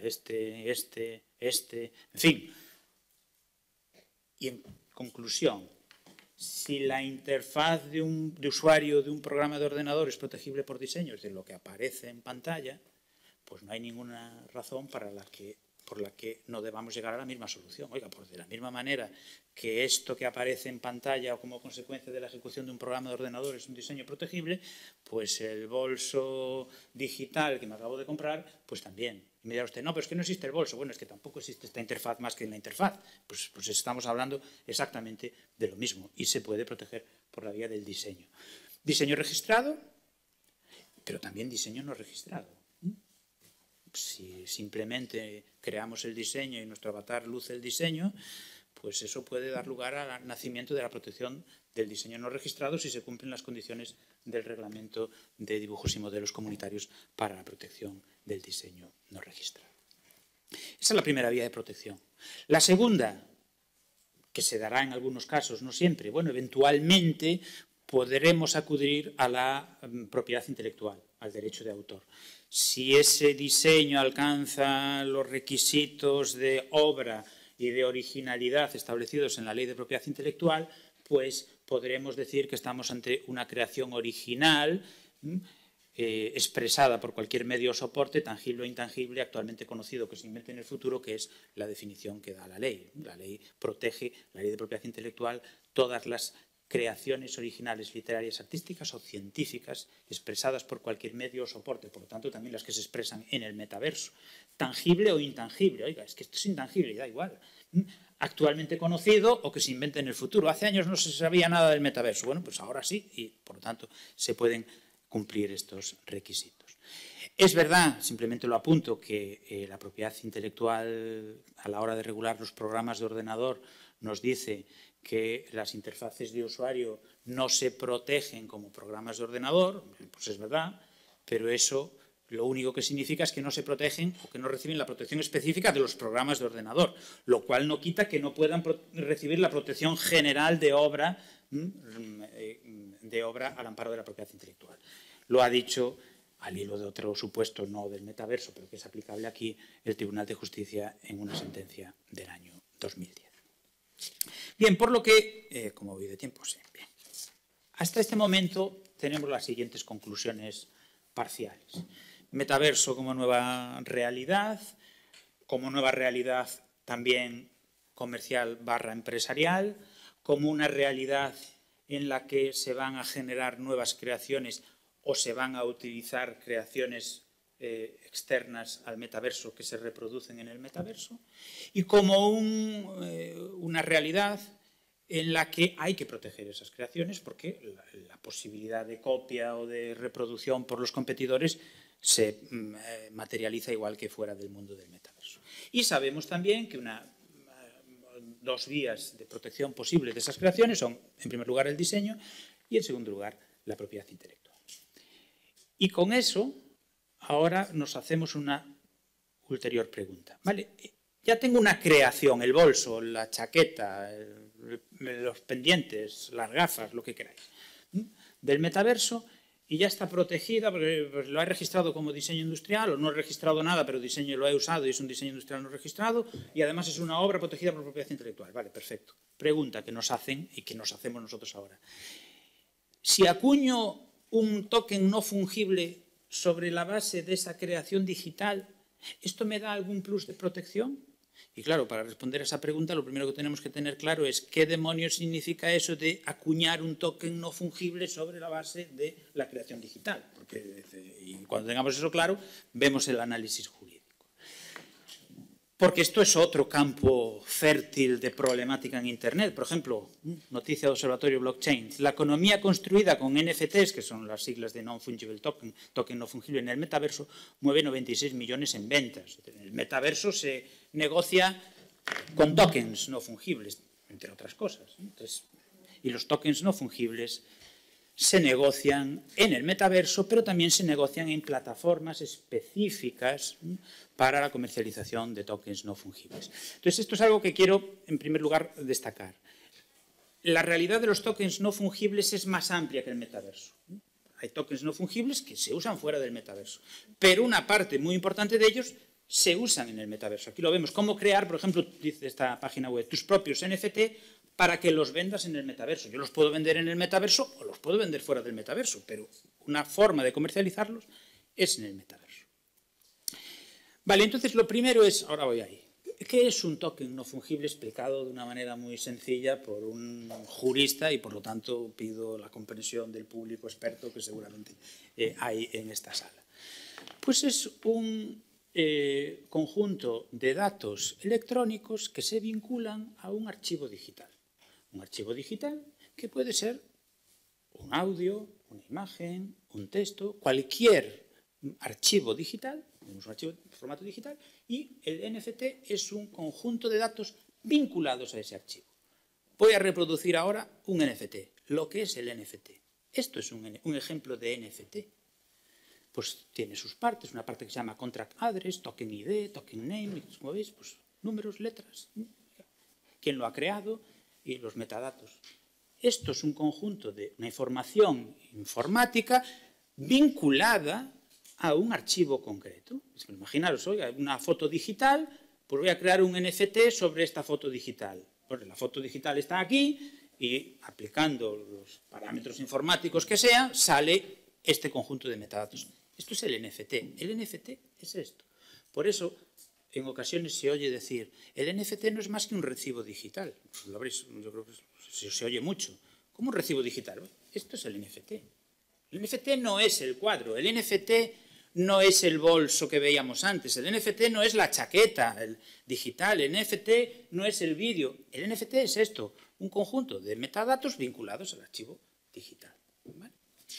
En fin. Y en conclusión, si la interfaz de usuario de un programa de ordenador es protegible por diseño, es decir, lo que aparece en pantalla, pues no hay ninguna razón por la que no debamos llegar a la misma solución. Oiga, pues de la misma manera que esto que aparece en pantalla o como consecuencia de la ejecución de un programa de ordenador es un diseño protegible, pues el bolso digital que me acabo de comprar, pues también. Y me dirá usted, no, pero es que no existe el bolso. Bueno, es que tampoco existe esta interfaz más que en la interfaz. Pues estamos hablando exactamente de lo mismo y se puede proteger por la vía del diseño. Diseño registrado, pero también diseño no registrado. Si simplemente creamos el diseño y nuestro avatar luce el diseño, pues eso puede dar lugar al nacimiento de la protección del diseño no registrado si se cumplen las condiciones del reglamento de dibujos y modelos comunitarios para la protección del diseño no registrado. Esa es la primera vía de protección. La segunda, que se dará en algunos casos, no siempre, bueno, eventualmente podremos acudir a la propiedad intelectual, al derecho de autor. Si ese diseño alcanza los requisitos de obra y de originalidad establecidos en la Ley de Propiedad Intelectual, pues podremos decir que estamos ante una creación original expresada por cualquier medio o soporte, tangible o intangible, actualmente conocido, que se invente en el futuro, que es la definición que da la ley. La ley protege, la Ley de Propiedad Intelectual, todas las creaciones originales, literarias, artísticas o científicas expresadas por cualquier medio o soporte, por lo tanto también las que se expresan en el metaverso, tangible o intangible. Oiga, es que esto es intangible, da igual. Actualmente conocido o que se invente en el futuro. Hace años no se sabía nada del metaverso, bueno, pues ahora sí, y por lo tanto se pueden cumplir estos requisitos. Es verdad, simplemente lo apunto, que la propiedad intelectual a la hora de regular los programas de ordenador nos dice que las interfaces de usuario no se protegen como programas de ordenador, pues es verdad, pero eso lo único que significa es que no se protegen o que no reciben la protección específica de los programas de ordenador, lo cual no quita que no puedan recibir la protección general de obra al amparo de la propiedad intelectual. Lo ha dicho, al hilo de otro supuesto no del metaverso, pero que es aplicable aquí, el Tribunal de Justicia en una sentencia del año 2010. Bien, por lo que, como voy de tiempo, sí, bien. Hasta este momento tenemos las siguientes conclusiones parciales. Metaverso como nueva realidad también comercial / empresarial, como una realidad en la que se van a generar nuevas creaciones o se van a utilizar creaciones externas al metaverso que se reproducen en el metaverso, y como una realidad en la que hay que proteger esas creaciones porque la posibilidad de copia o de reproducción por los competidores se materializa igual que fuera del mundo del metaverso. Y sabemos también que dos vías de protección posibles de esas creaciones son, en primer lugar, el diseño y, en segundo lugar, la propiedad intelectual. Y con eso, ahora nos hacemos una ulterior pregunta. ¿Vale? Ya tengo una creación, el bolso, la chaqueta, los pendientes, las gafas, lo que queráis, del metaverso, y ya está protegida porque pues, lo he registrado como diseño industrial, o no he registrado nada, pero diseño lo he usado y es un diseño industrial no registrado, y además es una obra protegida por propiedad intelectual. Vale, perfecto. Pregunta que nos hacen y que nos hacemos nosotros ahora. Si acuño un token no fungible sobre la base de esa creación digital, ¿esto me da algún plus de protección? Y claro, para responder a esa pregunta, lo primero que tenemos que tener claro es qué demonios significa eso de acuñar un token no fungible sobre la base de la creación digital. Y cuando tengamos eso claro, vemos el análisis jurídico. porque esto es otro campo fértil de problemática en Internet. Por ejemplo, noticia de Observatorio Blockchain, la economía construida con NFTs, que son las siglas de Non-Fungible Token, token no fungible en el metaverso, mueve 96 millones en ventas. El metaverso se negocia con tokens no fungibles, entre otras cosas. Entonces, y los tokens no fungibles se negocian en el metaverso, pero también se negocian en plataformas específicas para la comercialización de tokens no fungibles. Entonces, esto es algo que quiero, en primer lugar, destacar. La realidad de los tokens no fungibles es más amplia que el metaverso. Hay tokens no fungibles que se usan fuera del metaverso, pero una parte muy importante de ellos se usan en el metaverso. Aquí lo vemos, cómo crear, por ejemplo, dice esta página web, tus propios NFT para que los vendas en el metaverso. Yo los puedo vender en el metaverso o los puedo vender fuera del metaverso, pero una forma de comercializarlos es en el metaverso. Vale, entonces lo primero es, ahora voy ahí, ¿qué es un token no fungible? Explicado de una manera muy sencilla por un jurista y por lo tanto pido la comprensión del público experto que seguramente hay en esta sala. Pues es un conjunto de datos electrónicos que se vinculan a un archivo digital. Un archivo digital que puede ser un audio, una imagen, un texto, cualquier archivo digital, tenemos un archivo de formato digital, y el NFT es un conjunto de datos vinculados a ese archivo. Voy a reproducir ahora un NFT, lo que es el NFT. Esto es un ejemplo de NFT. Pues tiene sus partes, una parte que se llama Contract Address, Token ID, Token Name, como veis, pues números, letras, quién lo ha creado y los metadatos. Esto es un conjunto de una información informática vinculada a un archivo concreto. Imaginaros, oiga, una foto digital, pues voy a crear un NFT sobre esta foto digital. Pues la foto digital está aquí y aplicando los parámetros informáticos que sean, sale este conjunto de metadatos. Esto es el NFT. El NFT es esto. Por eso, en ocasiones se oye decir, el NFT no es más que un recibo digital. Pues lo habréis, yo creo que se oye mucho. ¿Cómo un recibo digital? Esto es el NFT. El NFT no es el cuadro, el NFT no es el bolso que veíamos antes, el NFT no es la chaqueta el digital, el NFT no es el vídeo, el NFT es esto, un conjunto de metadatos vinculados al archivo digital. ¿Vale?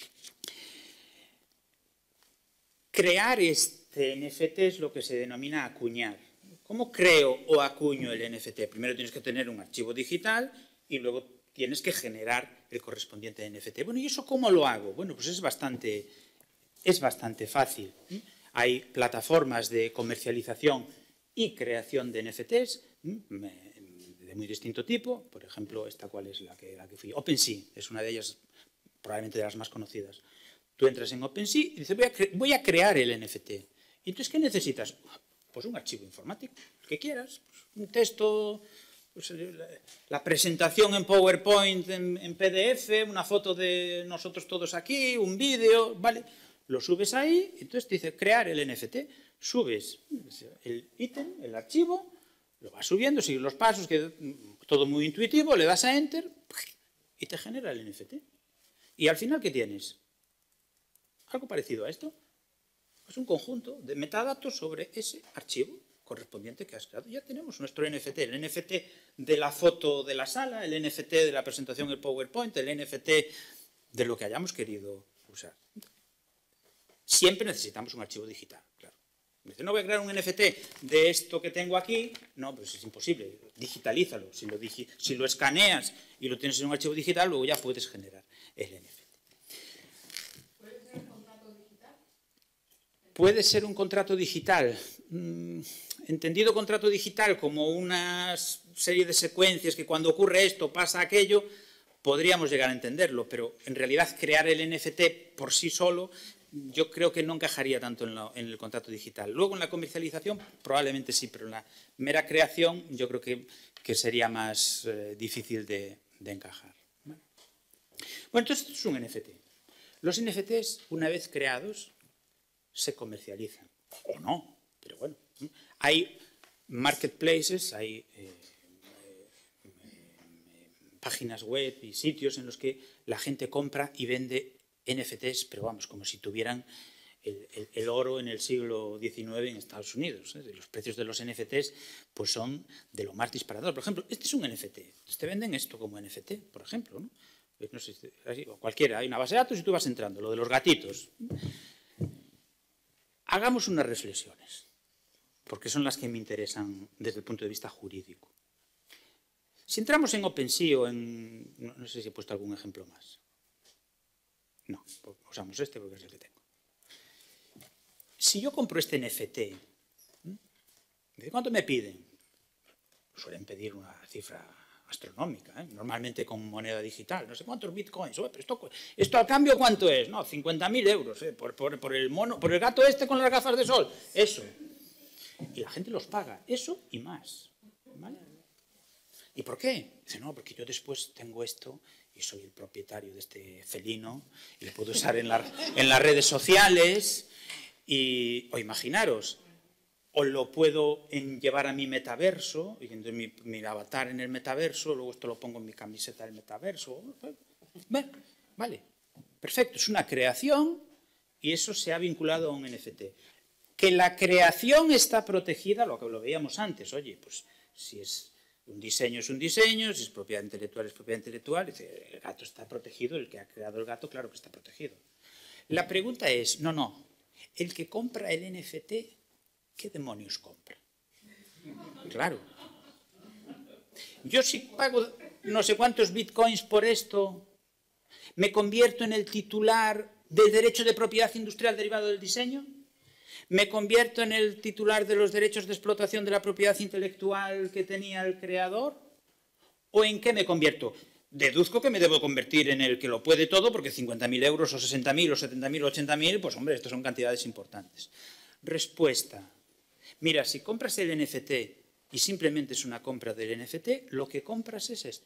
Crear este NFT es lo que se denomina acuñar. ¿Cómo creo o acuño el NFT? Primero tienes que tener un archivo digital y luego tienes que generar el correspondiente NFT. Bueno, ¿y eso cómo lo hago? Bueno, pues es bastante fácil. Hay plataformas de comercialización y creación de NFTs de muy distinto tipo. Por ejemplo, esta cuál es la que fui. OpenSea es una de ellas, probablemente de las más conocidas. Tú entras en OpenSea y dices, voy a crear el NFT. ¿Y entonces qué necesitas? Pues un archivo informático, el que quieras. Pues un texto, pues la presentación en PowerPoint, en PDF, una foto de nosotros todos aquí, un vídeo, ¿vale? Lo subes ahí, entonces te dice crear el NFT. Subes el ítem, el archivo, lo vas subiendo, sigues los pasos, que todo muy intuitivo, le das a Enter y te genera el NFT. Y al final, ¿qué tienes? Algo parecido a esto. Es un conjunto de metadatos sobre ese archivo correspondiente que has creado. Ya tenemos nuestro NFT, el NFT de la foto de la sala, el NFT de la presentación en PowerPoint, el NFT de lo que hayamos querido usar. Siempre necesitamos un archivo digital, claro. Dice, no voy a crear un NFT de esto que tengo aquí. No, pues es imposible. Digitalízalo. Si lo escaneas y lo tienes en un archivo digital, luego ya puedes generar el NFT. ¿Puede ser un contrato digital? Puede ser un contrato digital. Entendido contrato digital como una serie de secuencias que cuando ocurre esto pasa aquello, podríamos llegar a entenderlo, pero en realidad crear el NFT por sí solo yo creo que no encajaría tanto en el contrato digital. Luego en la comercialización probablemente sí, pero en la mera creación yo creo que sería más difícil de encajar. Bueno, entonces esto es un NFT. Los NFTs, una vez creados, se comercializan. O no, pero bueno. Hay marketplaces, hay páginas web y sitios en los que la gente compra y vende NFTs, pero vamos, como si tuvieran el oro en el siglo XIX en Estados Unidos. Los precios de los NFTs pues son de lo más disparador. Por ejemplo, este es un NFT. Te venden esto como NFT, por ejemplo, ¿no? No sé, o cualquiera. Hay una base de datos y tú vas entrando. Lo de los gatitos. Hagamos unas reflexiones, porque son las que me interesan desde el punto de vista jurídico. Si entramos en OpenSea o en... No sé si he puesto algún ejemplo más. No, usamos este porque es el que tengo. Si yo compro este NFT, ¿de cuánto me piden? Suelen pedir una cifra astronómica, ¿eh? Normalmente con moneda digital. No sé cuántos bitcoins. Pero ¿esto al cambio cuánto es? No, 50.000 euros, ¿eh? por el mono, por el gato este con las gafas de sol. Eso. Y la gente los paga. Eso y más. ¿Vale? ¿Y por qué? Dice, no, porque yo después tengo esto y soy el propietario de este felino y lo puedo usar en las redes sociales o imaginaros, o lo puedo llevar a mi metaverso y entonces mi avatar en el metaverso, luego esto lo pongo en mi camiseta del metaverso. Vale, perfecto, es una creación y eso se ha vinculado a un NFT. Que la creación está protegida, lo que lo veíamos antes, oye, pues si es un diseño es un diseño, si es propiedad intelectual es propiedad intelectual, el gato está protegido, el que ha creado el gato, claro que está protegido. La pregunta es, no, el que compra el NFT, ¿qué demonios compra? Claro. Yo si pago no sé cuántos bitcoins por esto, ¿me convierto en el titular del derecho de propiedad industrial derivado del diseño? ¿Me convierto en el titular de los derechos de explotación de la propiedad intelectual que tenía el creador? ¿O en qué me convierto? Deduzco que me debo convertir en el que lo puede todo, porque 50.000 euros o 60.000 o 70.000 o 80.000, pues hombre, estas son cantidades importantes. Respuesta. Mira, si compras el NFT y simplemente es una compra del NFT, lo que compras es esto.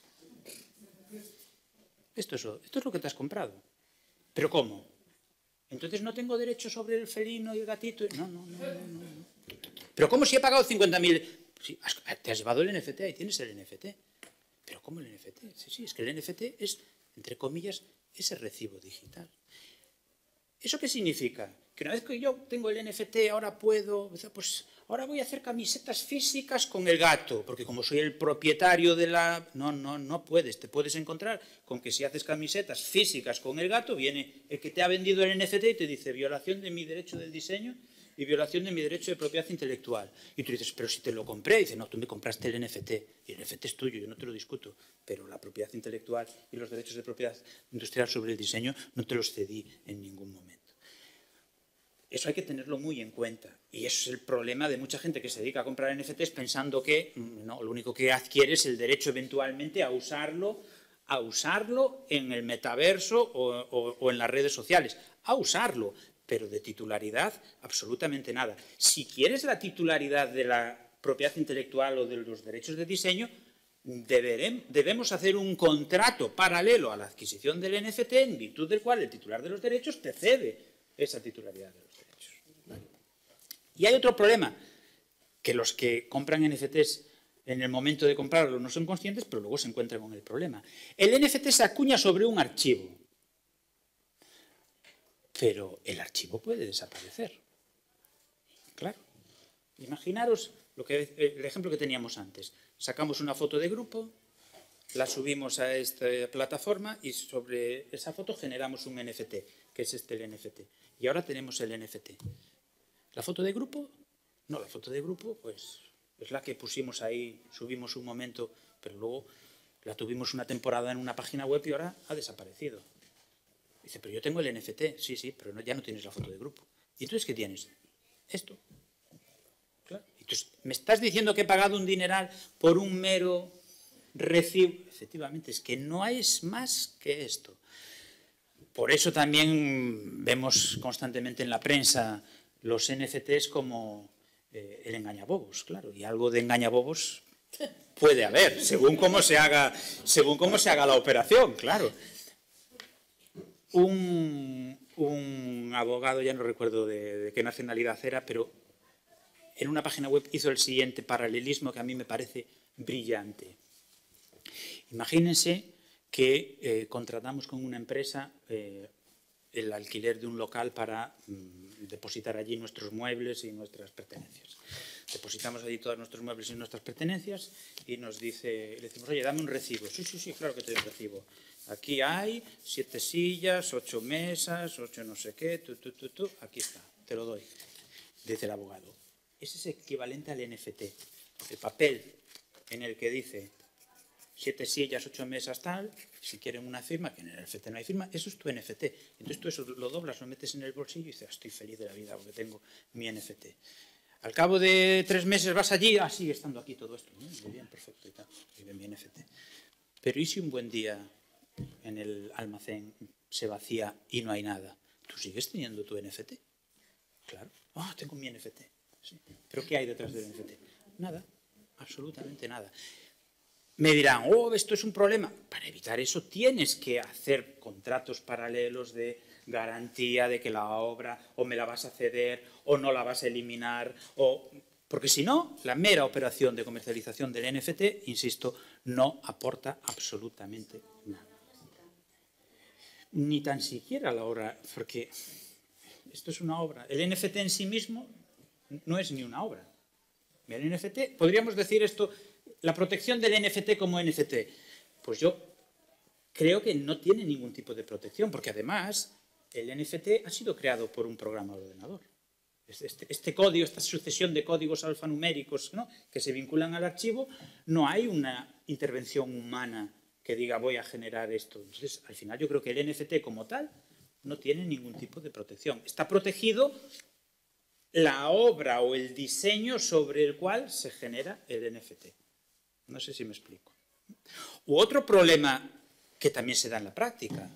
Esto es lo que te has comprado. ¿Pero cómo? Entonces no tengo derecho sobre el felino y el gatito. No. ¿Pero cómo si he pagado 50.000? Sí, te has llevado el NFT, ahí tienes el NFT. ¿Pero cómo el NFT? Sí, es que el NFT es, entre comillas, ese recibo digital. ¿Eso qué significa? Que una vez que yo tengo el NFT, ahora puedo, pues ahora voy a hacer camisetas físicas con el gato, porque como soy el propietario de la... No puedes, te puedes encontrar con que si haces camisetas físicas con el gato, viene el que te ha vendido el NFT y te dice violación de mi derecho del diseño y violación de mi derecho de propiedad intelectual. Y tú dices, pero si te lo compré, y dice, no, tú me compraste el NFT, y el NFT es tuyo, yo no te lo discuto, pero la propiedad intelectual y los derechos de propiedad industrial sobre el diseño no te los cedí en ningún momento. Eso hay que tenerlo muy en cuenta. Y eso es el problema de mucha gente que se dedica a comprar NFTs pensando que no, lo único que adquiere es el derecho eventualmente a usarlo en el metaverso o en las redes sociales. A usarlo, pero de titularidad absolutamente nada. Si quieres la titularidad de la propiedad intelectual o de los derechos de diseño, debemos hacer un contrato paralelo a la adquisición del NFT en virtud del cual el titular de los derechos te cede esa titularidad de los derechos. ¿Vale? Y hay otro problema, que los que compran NFTs en el momento de comprarlo no son conscientes, pero luego se encuentran con el problema. El NFT se acuña sobre un archivo, pero el archivo puede desaparecer. Claro. Imaginaros el ejemplo que teníamos antes. Sacamos una foto de grupo, la subimos a esta plataforma y sobre esa foto generamos un NFT, que es el NFT. Y ahora tenemos el NFT. ¿La foto de grupo? No, la foto de grupo pues es la que pusimos ahí, subimos un momento, pero luego la tuvimos una temporada en una página web y ahora ha desaparecido. Dice, pero yo tengo el NFT. Sí, pero ya no tienes la foto de grupo. ¿Y entonces qué tienes? Esto. Claro. Entonces, ¿me estás diciendo que he pagado un dineral por un mero recibo? Efectivamente, es que no es más que esto. Por eso también vemos constantemente en la prensa los NFTs como el engañabobos, claro, y algo de engañabobos puede haber, según cómo se haga la operación, claro. Un abogado, ya no recuerdo de qué nacionalidad era, pero en una página web hizo el siguiente paralelismo que a mí me parece brillante. Imagínense que contratamos con una empresa el alquiler de un local para depositar allí nuestros muebles y nuestras pertenencias. Depositamos allí todos nuestros muebles y nuestras pertenencias y nos dice, le decimos, oye, dame un recibo. Sí, sí, sí, claro que te doy un recibo. Aquí hay 7 sillas, 8 mesas, 8 no sé qué, aquí está, te lo doy. Dice el abogado. Ese es equivalente al NFT. El papel en el que dice 7 sillas, 8 mesas, tal, si quieren una firma, que en el NFT no hay firma, eso es tu NFT. Entonces tú eso lo doblas, lo metes en el bolsillo y dices, estoy feliz de la vida porque tengo mi NFT. Al cabo de 3 meses vas allí, sigue estando aquí todo esto. Muy bien, perfecto y tal, vive mi NFT. Pero ¿y si un buen día en el almacén se vacía y no hay nada? ¿Tú sigues teniendo tu NFT? Claro. Tengo mi NFT. Sí. ¿Pero qué hay detrás del NFT? Nada, absolutamente nada. Me dirán, esto es un problema. Para evitar eso tienes que hacer contratos paralelos de garantía de que la obra o me la vas a ceder o no la vas a eliminar, porque si no, la mera operación de comercialización del NFT, insisto, no aporta absolutamente nada. Ni tan siquiera la obra, porque esto es una obra. El NFT en sí mismo no es ni una obra. El NFT, podríamos decir esto, la protección del NFT como NFT. Pues yo creo que no tiene ningún tipo de protección, porque además el NFT ha sido creado por un programa de ordenador. Este código, esta sucesión de códigos alfanuméricos, ¿no?, que se vinculan al archivo, no hay una intervención humana que diga voy a generar esto. Entonces, al final yo creo que el NFT como tal no tiene ningún tipo de protección. Está protegido la obra o el diseño sobre el cual se genera el NFT. No sé si me explico. U otro problema que también se da en la práctica.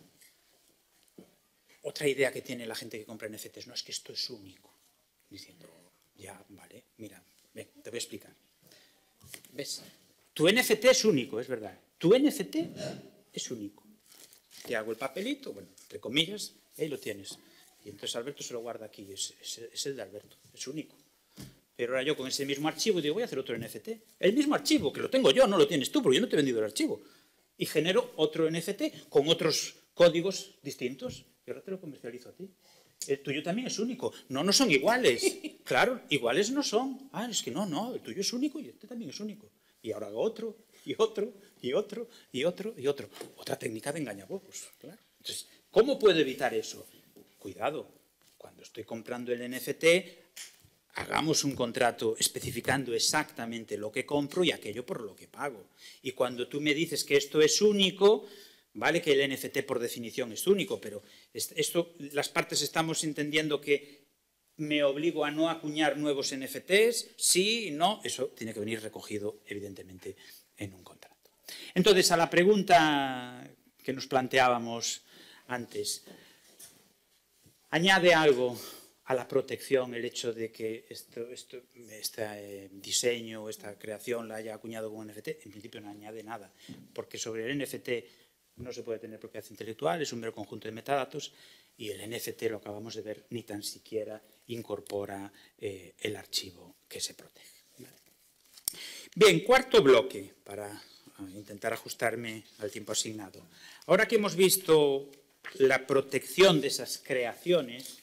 Otra idea que tiene la gente que compra NFTs, no, es que esto es único. Diciendo, ya, vale, mira, ven, te voy a explicar. ¿Ves? Tu NFT es único, es verdad. Tu NFT es único. Te hago el papelito, bueno, entre comillas, ahí lo tienes. Y entonces Alberto se lo guarda aquí, es el de Alberto, es único. Pero ahora yo con ese mismo archivo digo, voy a hacer otro NFT. El mismo archivo, que lo tengo yo, no lo tienes tú, porque yo no te he vendido el archivo. Y genero otro NFT con otros códigos distintos y ahora te lo comercializo a ti. El tuyo también es único. No son iguales. Claro, iguales no son. Es que no, el tuyo es único y este también es único. Y ahora hago otro, y otro, y otro, y otro, y otro. Otra técnica de engañabobos, claro. Entonces, ¿cómo puedo evitar eso? Cuidado, cuando estoy comprando el NFT, hagamos un contrato especificando exactamente lo que compro y aquello por lo que pago. Y cuando tú me dices que esto es único, vale que el NFT por definición es único, pero esto, las partes estamos entendiendo que me obligo a no acuñar nuevos NFTs, sí, no, eso tiene que venir recogido evidentemente en un contrato. Entonces, a la pregunta que nos planteábamos antes, ¿añade algo a la protección el hecho de que este diseño o esta creación la haya acuñado con un NFT? En principio no añade nada, porque sobre el NFT no se puede tener propiedad intelectual, es un mero conjunto de metadatos, y el NFT, lo acabamos de ver, ni tan siquiera incorpora el archivo que se protege. ¿Vale? Bien, cuarto bloque, para intentar ajustarme al tiempo asignado. Ahora que hemos visto la protección de esas creaciones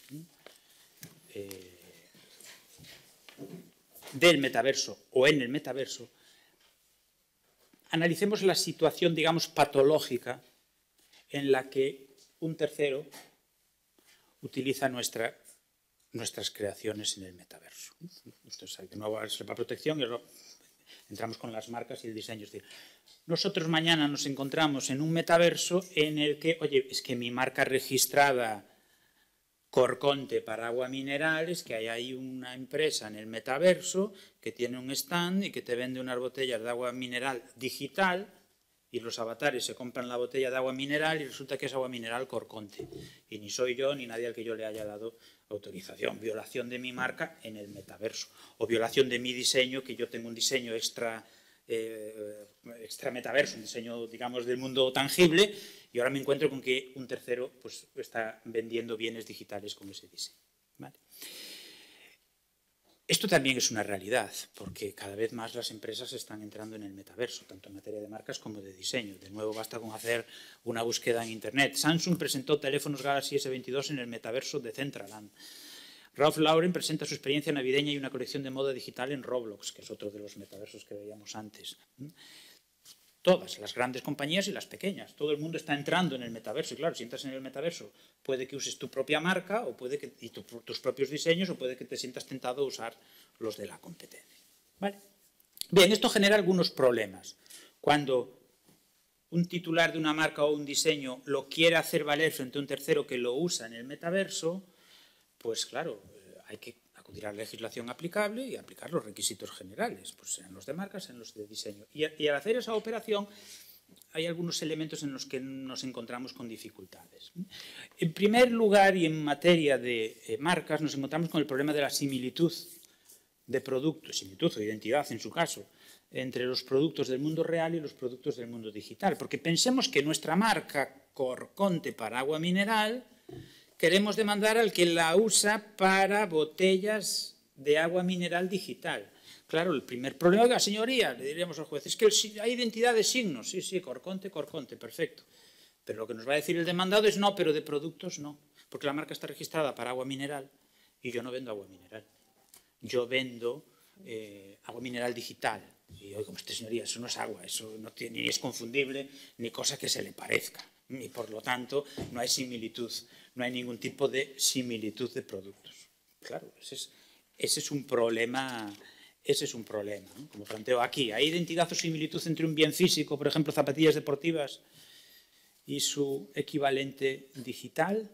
del metaverso o en el metaverso, analicemos la situación, digamos, patológica en la que un tercero utiliza nuestras creaciones en el metaverso. Entonces, de nuevo, la protección, y luego entramos con las marcas y el diseño. Es decir, nosotros mañana nos encontramos en un metaverso en el que, oye, es que mi marca registrada Corconte para agua mineral, es que hay una empresa en el metaverso que tiene un stand y que te vende unas botellas de agua mineral digital y los avatares se compran la botella de agua mineral y resulta que es agua mineral Corconte. Y ni soy yo ni nadie al que yo le haya dado autorización. Violación de mi marca en el metaverso. O violación de mi diseño, que yo tengo un diseño extra metaverso, un diseño, digamos, del mundo tangible, y ahora me encuentro con que un tercero pues, está vendiendo bienes digitales con ese diseño. ¿Vale? Esto también es una realidad, porque cada vez más las empresas están entrando en el metaverso, tanto en materia de marcas como de diseño. De nuevo, basta con hacer una búsqueda en Internet. Samsung presentó teléfonos Galaxy S22 en el metaverso de Decentraland. Ralph Lauren presenta su experiencia navideña y una colección de moda digital en Roblox, que es otro de los metaversos que veíamos antes. Todas, las grandes compañías y las pequeñas. Todo el mundo está entrando en el metaverso. Y claro, si entras en el metaverso, puede que uses tu propia marca o puede que, tus propios diseños, o puede que te sientas tentado a usar los de la competencia. ¿Vale? Bien, esto genera algunos problemas. Cuando un titular de una marca o un diseño lo quiere hacer valer frente a un tercero que lo usa en el metaverso, pues claro, hay que acudir a la legislación aplicable y aplicar los requisitos generales, pues sean los de marcas, sean los de diseño. Y al hacer esa operación hay algunos elementos en los que nos encontramos con dificultades. En primer lugar, y en materia de marcas, nos encontramos con el problema de la similitud de productos, similitud o identidad en su caso, entre los productos del mundo real y los productos del mundo digital. Porque pensemos que nuestra marca Corconte para agua mineral queremos demandar al que la usa para botellas de agua mineral digital. Claro, el primer problema, oiga, señoría, le diríamos al juez, es que hay identidad de signos. Sí, sí, Corconte, perfecto. Pero lo que nos va a decir el demandado es no, pero de productos no. Porque la marca está registrada para agua mineral y yo no vendo agua mineral. Yo vendo agua mineral digital. Y oiga, usted, señoría, eso no es agua, eso no tiene, ni es confundible, ni cosa que se le parezca. Y por lo tanto no hay similitud, no hay ningún tipo de similitud de productos. Claro, ese es un problema, ¿no? Como planteo aquí, ¿hay identidad o similitud entre un bien físico, por ejemplo, zapatillas deportivas, y su equivalente digital?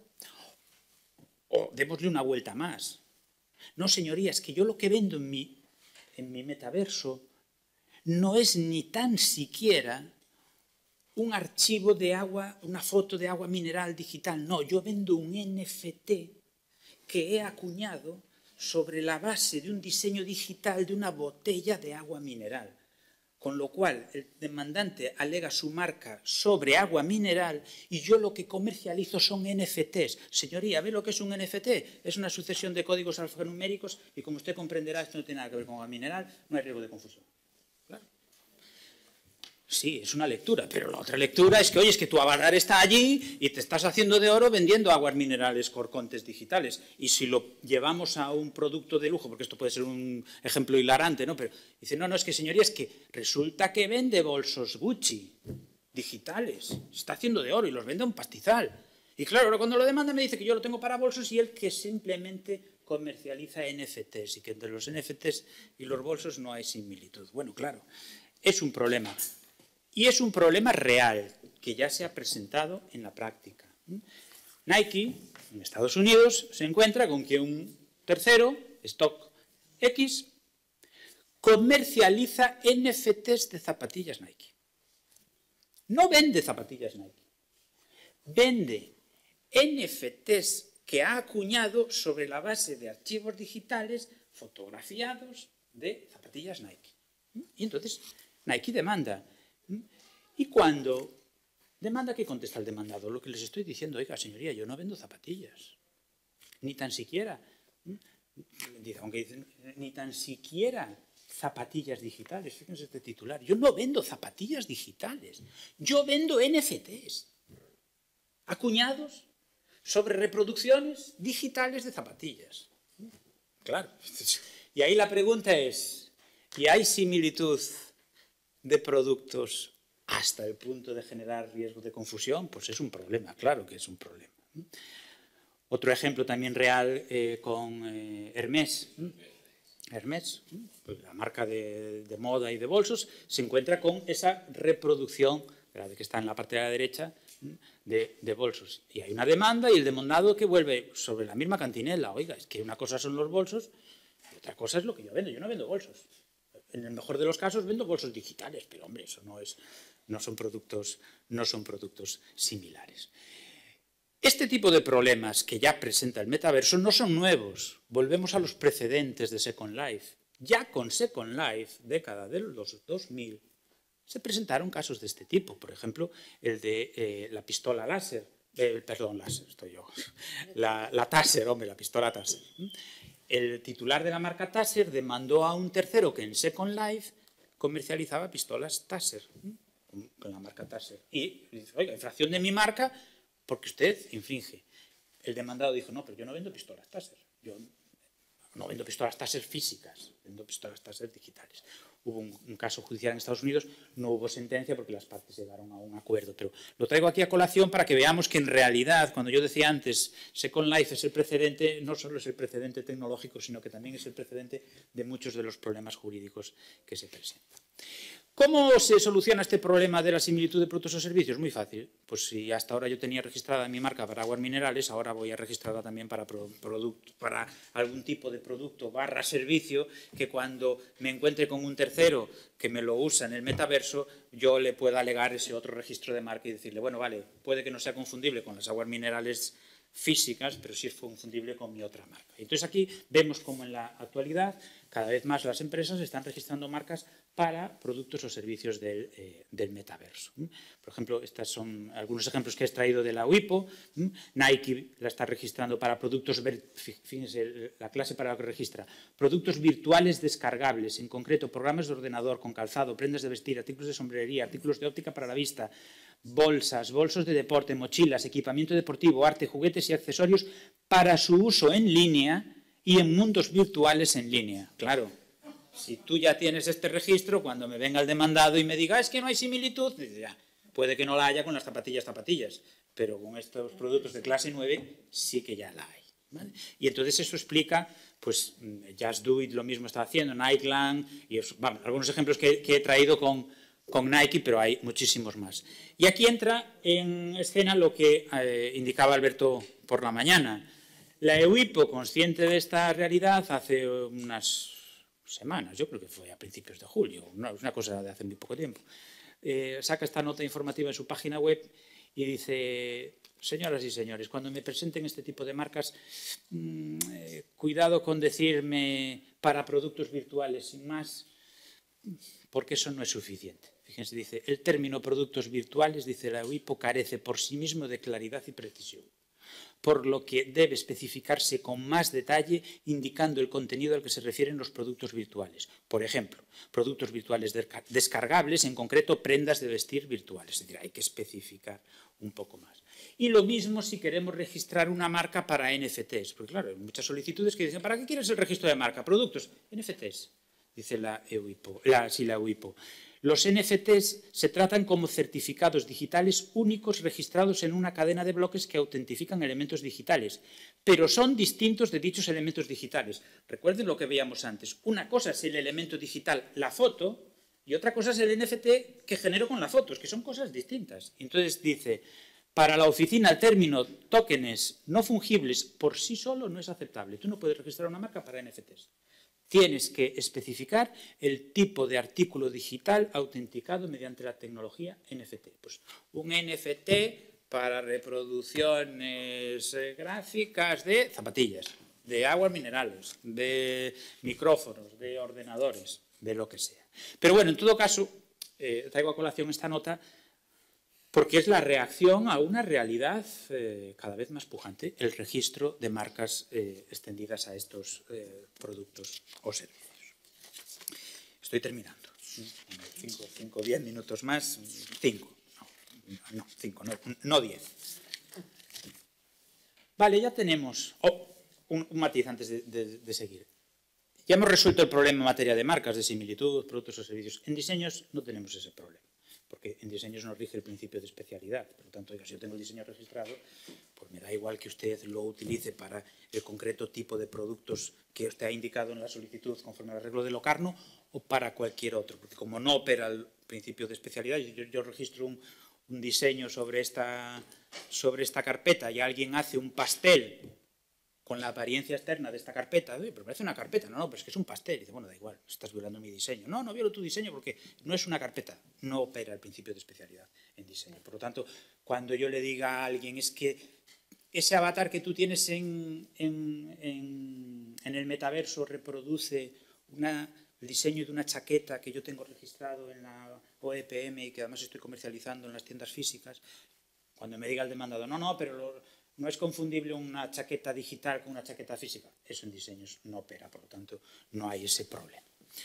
O démosle una vuelta más. No, señorías, que yo lo que vendo en mi metaverso no es ni tan siquiera un archivo de agua, una foto de agua mineral digital. No, yo vendo un NFT que he acuñado sobre la base de un diseño digital de una botella de agua mineral. Con lo cual, el demandante alega su marca sobre agua mineral y yo lo que comercializo son NFTs. Señoría, ¿ve lo que es un NFT? Es una sucesión de códigos alfanuméricos y, como usted comprenderá, esto no tiene nada que ver con agua mineral, no hay riesgo de confusión. Claro. Sí, es una lectura, pero la otra lectura es que, oye, es que tu avatar está allí y te estás haciendo de oro vendiendo aguas minerales Corcontes digitales. Y si lo llevamos a un producto de lujo, porque esto puede ser un ejemplo hilarante, ¿no? Pero dice, no, es que, señoría, es que resulta que vende bolsos Gucci digitales, se está haciendo de oro y los vende a un pastizal. Y claro, ahora cuando lo demanda me dice que yo lo tengo para bolsos y él que simplemente comercializa NFTs y que entre los NFTs y los bolsos no hay similitud. Bueno, claro, es un problema. Y es un problema real, que ya se ha presentado en la práctica. Nike, en Estados Unidos, se encuentra con que un tercero, StockX, comercializa NFTs de zapatillas Nike. No vende zapatillas Nike. Vende NFTs que ha acuñado sobre la base de archivos digitales fotografiados de zapatillas Nike. Y entonces Nike demanda. Y cuando demanda, ¿qué contesta el demandado? Lo que les estoy diciendo, oiga, señoría, yo no vendo zapatillas, ni tan siquiera, aunque dicen, ni tan siquiera zapatillas digitales, fíjense este titular, yo no vendo zapatillas digitales, yo vendo NFTs, acuñados sobre reproducciones digitales de zapatillas. Claro, y ahí la pregunta es, ¿y hay similitud de productos hasta el punto de generar riesgo de confusión? Pues es un problema, claro que es un problema. Otro ejemplo también real con Hermès. Hermès, pues la marca de moda y de bolsos, se encuentra con esa reproducción, la que está en la parte de la derecha, de bolsos. Y hay una demanda y el demandado que vuelve sobre la misma cantinela. Oiga, es que una cosa son los bolsos y otra cosa es lo que yo vendo. Yo no vendo bolsos. En el mejor de los casos vendo bolsos digitales, pero hombre, eso no son productos similares. Este tipo de problemas que ya presenta el metaverso no son nuevos. Volvemos a los precedentes de Second Life. Ya con Second Life, década de los 2000, se presentaron casos de este tipo. Por ejemplo, el de la pistola láser. Perdón, láser, estoy yo. La Taser, hombre, la pistola Taser. el titular de la marca Taser demandó a un tercero que en Second Life comercializaba pistolas Taser, con la marca Taser. Y dice, oiga, infracción de mi marca porque usted infringe. El demandado dijo, no, pero yo no vendo pistolas Taser. Yo no vendo pistolas Taser físicas, vendo pistolas Taser digitales. Hubo un caso judicial en Estados Unidos, no hubo sentencia porque las partes llegaron a un acuerdo. Pero lo traigo aquí a colación para que veamos que en realidad, cuando yo decía antes, Second Life es el precedente, no solo es el precedente tecnológico, sino que también es el precedente de muchos de los problemas jurídicos que se presentan. ¿Cómo se soluciona este problema de la similitud de productos o servicios? Muy fácil. Pues si hasta ahora yo tenía registrada mi marca para aguas minerales, ahora voy a registrarla también para algún tipo de producto / servicio que cuando me encuentre con un tercero que me lo usa en el metaverso, yo le pueda alegar ese otro registro de marca y decirle, bueno, vale, puede que no sea confundible con las aguas minerales físicas, pero sí es confundible con mi otra marca. Entonces aquí vemos cómo en la actualidad cada vez más las empresas están registrando marcas para productos o servicios del metaverso. Por ejemplo, estos son algunos ejemplos que he extraído de la WIPO. Nike la está registrando para productos, fíjense la clase para la que registra, productos virtuales descargables, en concreto programas de ordenador con calzado, prendas de vestir, artículos de sombrería, artículos de óptica para la vista, bolsas, bolsos de deporte, mochilas, equipamiento deportivo, arte, juguetes y accesorios para su uso en línea y en mundos virtuales en línea. Claro, si tú ya tienes este registro, cuando me venga el demandado y me diga, es que no hay similitud, ya, puede que no la haya con las zapatillas, pero con estos productos de clase 9 sí que ya la hay. ¿Vale? Y entonces eso explica, pues, Just Do It lo mismo está haciendo, Nightland, y vamos, algunos ejemplos que he traído con Nike, pero hay muchísimos más. Y aquí entra en escena lo que indicaba Alberto por la mañana. La EUIPO, consciente de esta realidad, hace unas semanas, yo creo que fue a principios de julio, es una cosa de hace muy poco tiempo, saca esta nota informativa en su página web y dice, señoras y señores, cuando me presenten este tipo de marcas, cuidado con decirme para productos virtuales sin más, porque eso no es suficiente. Fíjense, dice, el término productos virtuales, dice la EUIPO, carece por sí mismo de claridad y precisión, por lo que debe especificarse con más detalle indicando el contenido al que se refieren los productos virtuales. Por ejemplo, productos virtuales descargables, en concreto prendas de vestir virtuales. Es decir, hay que especificar un poco más. Y lo mismo si queremos registrar una marca para NFTs. Porque claro, hay muchas solicitudes que dicen, ¿para qué quieres el registro de marca? Productos, NFTs, dice la EUIPO. Los NFTs se tratan como certificados digitales únicos registrados en una cadena de bloques que autentifican elementos digitales, pero son distintos de dichos elementos digitales. Recuerden lo que veíamos antes. Una cosa es el elemento digital, la foto, y otra cosa es el NFT que genero con las fotos, que son cosas distintas. Entonces dice, para la oficina el término tokens no fungibles por sí solo no es aceptable. Tú no puedes registrar una marca para NFTs. Tienes que especificar el tipo de artículo digital autenticado mediante la tecnología NFT. Pues un NFT para reproducciones gráficas de zapatillas, de aguas minerales, de micrófonos, de ordenadores, de lo que sea. Pero bueno, en todo caso, traigo a colación esta nota porque es la reacción a una realidad cada vez más pujante, el registro de marcas extendidas a estos productos o servicios. Estoy terminando. 5 o 10 minutos más. 5. No 10. Vale, ya tenemos un matiz antes de seguir. Ya hemos resuelto el problema en materia de marcas, de similitud, productos o servicios. En diseños no tenemos ese problema, porque en diseños nos rige el principio de especialidad. Por lo tanto, si yo tengo el diseño registrado, pues me da igual que usted lo utilice para el concreto tipo de productos que usted ha indicado en la solicitud conforme al arreglo de Locarno o para cualquier otro, porque como no opera el principio de especialidad, yo registro un diseño sobre esta carpeta y alguien hace un pastel con la apariencia externa de esta carpeta, pero parece una carpeta, no, pero es que es un pastel. Y dice, bueno, da igual, estás violando mi diseño. No violo tu diseño porque no es una carpeta, no opera el principio de especialidad en diseño. Por lo tanto, cuando yo le diga a alguien, es que ese avatar que tú tienes en el metaverso reproduce el diseño de una chaqueta que yo tengo registrado en la OEPM y que además estoy comercializando en las tiendas físicas, cuando me diga el demandado, no, pero No es confundible una chaqueta digital con una chaqueta física. Eso en diseños no opera, por lo tanto, no hay ese problema.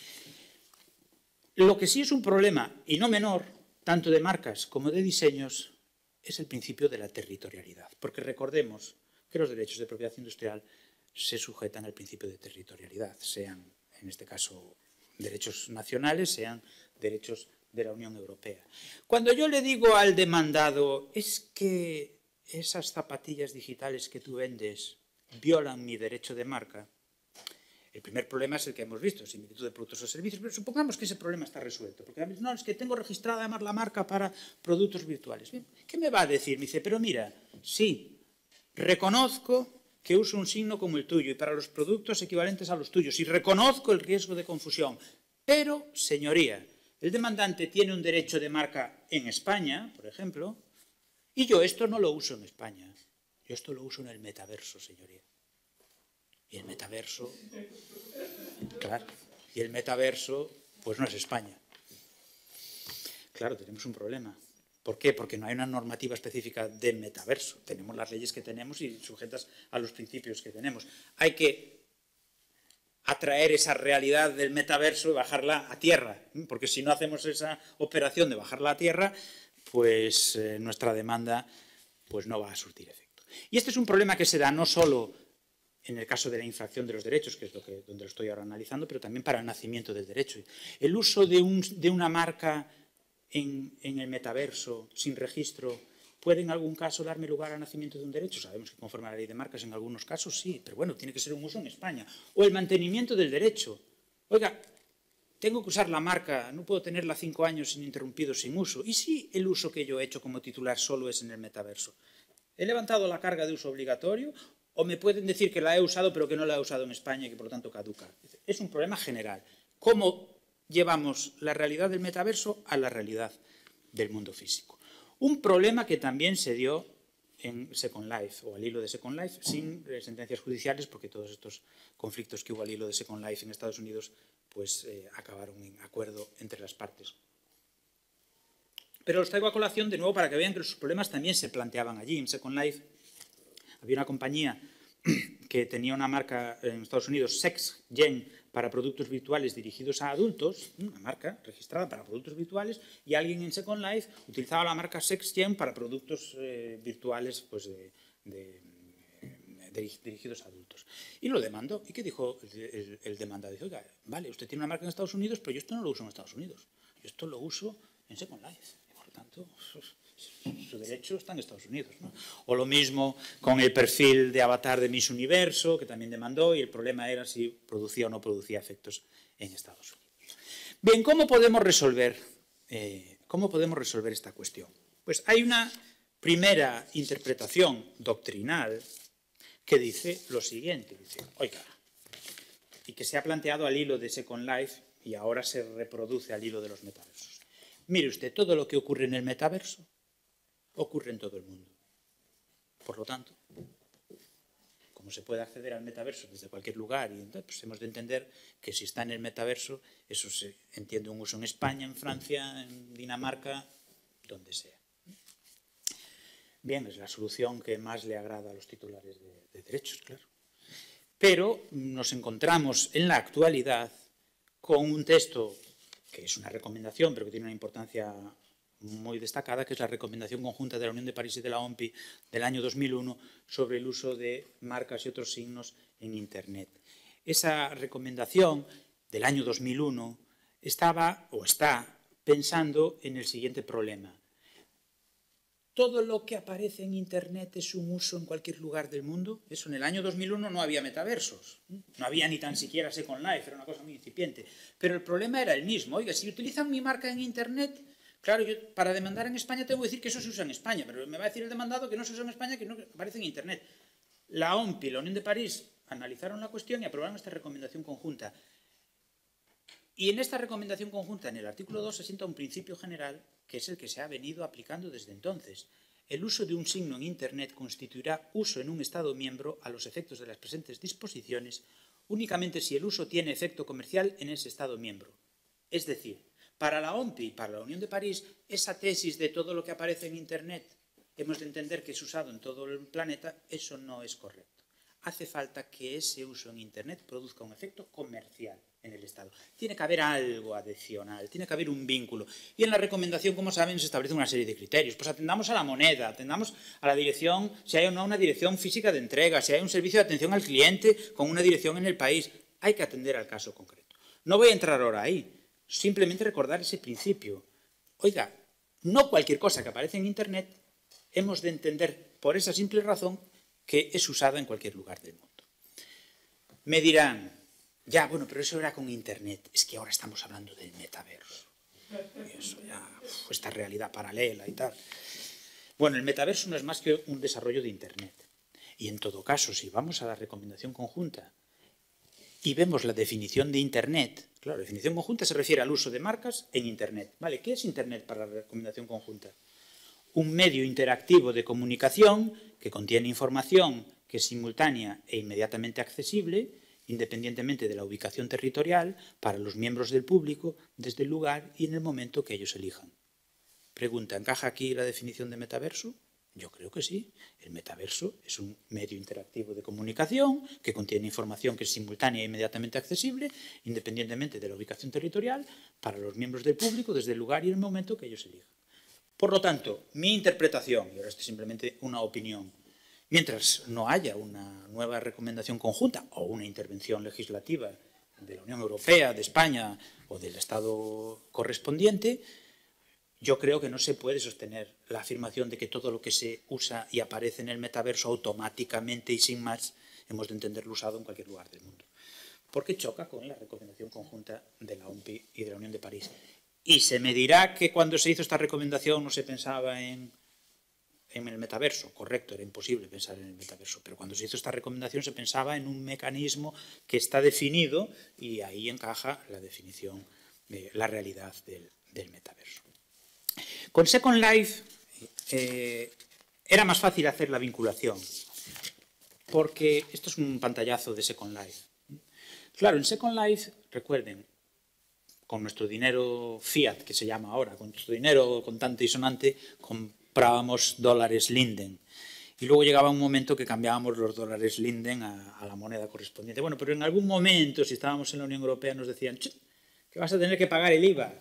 Lo que sí es un problema, y no menor, tanto de marcas como de diseños, es el principio de la territorialidad. Porque recordemos que los derechos de propiedad industrial se sujetan al principio de territorialidad, sean, en este caso, derechos nacionales, sean derechos de la Unión Europea. Cuando yo le digo al demandado, es que esas zapatillas digitales que tú vendes violan mi derecho de marca, el primer problema es el que hemos visto, similitud de productos o servicios, pero supongamos que ese problema está resuelto, porque no, es que tengo registrada además la marca para productos virtuales. Bien, ¿qué me va a decir? Me dice, pero mira, sí, reconozco que uso un signo como el tuyo y para los productos equivalentes a los tuyos y reconozco el riesgo de confusión, pero, señoría, el demandante tiene un derecho de marca en España, por ejemplo, y yo esto no lo uso en España, yo esto lo uso en el metaverso, señoría. Y el metaverso, claro, y el metaverso, pues no es España. Claro, tenemos un problema. ¿Por qué? Porque no hay una normativa específica de metaverso. Tenemos las leyes que tenemos y sujetas a los principios que tenemos. Hay que atraer esa realidad del metaverso y bajarla a tierra, porque si no hacemos esa operación de bajarla a tierra, pues nuestra demanda pues no va a surtir efecto. Y este es un problema que se da no solo en el caso de la infracción de los derechos, que es donde lo estoy ahora analizando, pero también para el nacimiento del derecho. El uso de una marca en el metaverso, sin registro, puede en algún caso darme lugar al nacimiento de un derecho. Sabemos que conforme a la ley de marcas en algunos casos sí, pero bueno, tiene que ser un uso en España. O el mantenimiento del derecho. Oiga, tengo que usar la marca, no puedo tenerla 5 años ininterrumpidos sin uso. ¿Y si el uso que yo he hecho como titular solo es en el metaverso? ¿He levantado la carga de uso obligatorio? ¿O me pueden decir que la he usado pero que no la he usado en España y que por lo tanto caduca? Es un problema general. ¿Cómo llevamos la realidad del metaverso a la realidad del mundo físico? Un problema que también se dio en Second Life o al hilo de Second Life sin sentencias judiciales, porque todos estos conflictos que hubo al hilo de Second Life en Estados Unidos pues acabaron en acuerdo entre las partes. Pero los traigo a colación de nuevo para que vean que los problemas también se planteaban allí. En Second Life había una compañía que tenía una marca en Estados Unidos, SexGen, para productos virtuales dirigidos a adultos, una marca registrada para productos virtuales, y alguien en Second Life utilizaba la marca SexGen para productos virtuales pues, dirigidos a adultos. Y lo demandó. ¿Y qué dijo el demandado? Dijo, oiga, vale, usted tiene una marca en Estados Unidos, pero yo esto no lo uso en Estados Unidos. Yo esto lo uso en Second Life. Y por tanto, su derecho está en Estados Unidos, ¿no? O lo mismo con el perfil de avatar de Miss Universo, que también demandó, y el problema era si producía o no producía efectos en Estados Unidos. Bien, ¿cómo podemos resolver esta cuestión? Pues hay una primera interpretación doctrinal que dice lo siguiente, dice, oiga, y que se ha planteado al hilo de Second Life y ahora se reproduce al hilo de los metaversos. Mire usted, todo lo que ocurre en el metaverso ocurre en todo el mundo. Por lo tanto, como se puede acceder al metaverso desde cualquier lugar, y entonces, pues hemos de entender que si está en el metaverso, eso se entiende un uso en España, en Francia, en Dinamarca, donde sea. Bien, es la solución que más le agrada a los titulares de derechos, claro. Pero nos encontramos en la actualidad con un texto que es una recomendación, pero que tiene una importancia muy destacada, que es la Recomendación Conjunta de la Unión de París y de la OMPI del año 2001 sobre el uso de marcas y otros signos en Internet. Esa recomendación del año 2001 estaba o está pensando en el siguiente problema. ¿Todo lo que aparece en Internet es un uso en cualquier lugar del mundo? Eso en el año 2001 no había metaversos, no había ni tan siquiera Second Life, era una cosa muy incipiente. Pero el problema era el mismo. Oiga, si utilizan mi marca en Internet, claro, yo para demandar en España tengo que decir que eso se usa en España, pero me va a decir el demandado que no se usa en España, que no aparece en Internet. La OMPI y la Unión de París analizaron la cuestión y aprobaron esta recomendación conjunta. Y en esta recomendación conjunta, en el artículo 2, se sienta un principio general que es el que se ha venido aplicando desde entonces. El uso de un signo en Internet constituirá uso en un Estado miembro a los efectos de las presentes disposiciones únicamente si el uso tiene efecto comercial en ese Estado miembro. Es decir, para la OMPI y para la Unión de París, esa tesis de todo lo que aparece en Internet hemos de entender que es usado en todo el planeta, eso no es correcto. Hace falta que ese uso en Internet produzca un efecto comercial en el Estado. Tiene que haber algo adicional, tiene que haber un vínculo. Y en la recomendación, como saben, se establece una serie de criterios. Pues atendamos a la moneda, atendamos a la dirección, si hay o no una dirección física de entrega, si hay un servicio de atención al cliente con una dirección en el país. Hay que atender al caso concreto. No voy a entrar ahora ahí, simplemente recordar ese principio. Oiga, no cualquier cosa que aparece en Internet hemos de entender por esa simple razón que es usada en cualquier lugar del mundo. Me dirán, ya, bueno, pero eso era con Internet. Es que ahora estamos hablando del metaverso. Y eso ya, esta realidad paralela y tal. Bueno, el metaverso no es más que un desarrollo de Internet. Y en todo caso, si vamos a la recomendación conjunta y vemos la definición de Internet, claro, la definición conjunta se refiere al uso de marcas en Internet. ¿Vale? ¿Qué es Internet para la recomendación conjunta? Un medio interactivo de comunicación que contiene información que es simultánea e inmediatamente accesible, independientemente de la ubicación territorial, para los miembros del público, desde el lugar y en el momento que ellos elijan. Pregunta, ¿encaja aquí la definición de metaverso? Yo creo que sí. El metaverso es un medio interactivo de comunicación que contiene información que es simultánea e inmediatamente accesible, independientemente de la ubicación territorial, para los miembros del público, desde el lugar y en el momento que ellos elijan. Por lo tanto, mi interpretación, y ahora esto es simplemente una opinión, mientras no haya una nueva recomendación conjunta o una intervención legislativa de la Unión Europea, de España o del Estado correspondiente, yo creo que no se puede sostener la afirmación de que todo lo que se usa y aparece en el metaverso automáticamente y sin más hemos de entenderlo usado en cualquier lugar del mundo. Porque choca con la recomendación conjunta de la OMPI y de la Unión de París. Y se me dirá que cuando se hizo esta recomendación no se pensaba en el metaverso. Correcto, era imposible pensar en el metaverso. Pero cuando se hizo esta recomendación se pensaba en un mecanismo que está definido y ahí encaja la definición de la realidad del metaverso. Con Second Life era más fácil hacer la vinculación. Porque esto es un pantallazo de Second Life. Claro, en Second Life, recuerden, con nuestro dinero fiat, que se llama ahora, con nuestro dinero contante y sonante, comprábamos dólares Linden. Y luego llegaba un momento que cambiábamos los dólares Linden a la moneda correspondiente. Bueno, pero en algún momento, si estábamos en la Unión Europea, nos decían que vas a tener que pagar el IVA.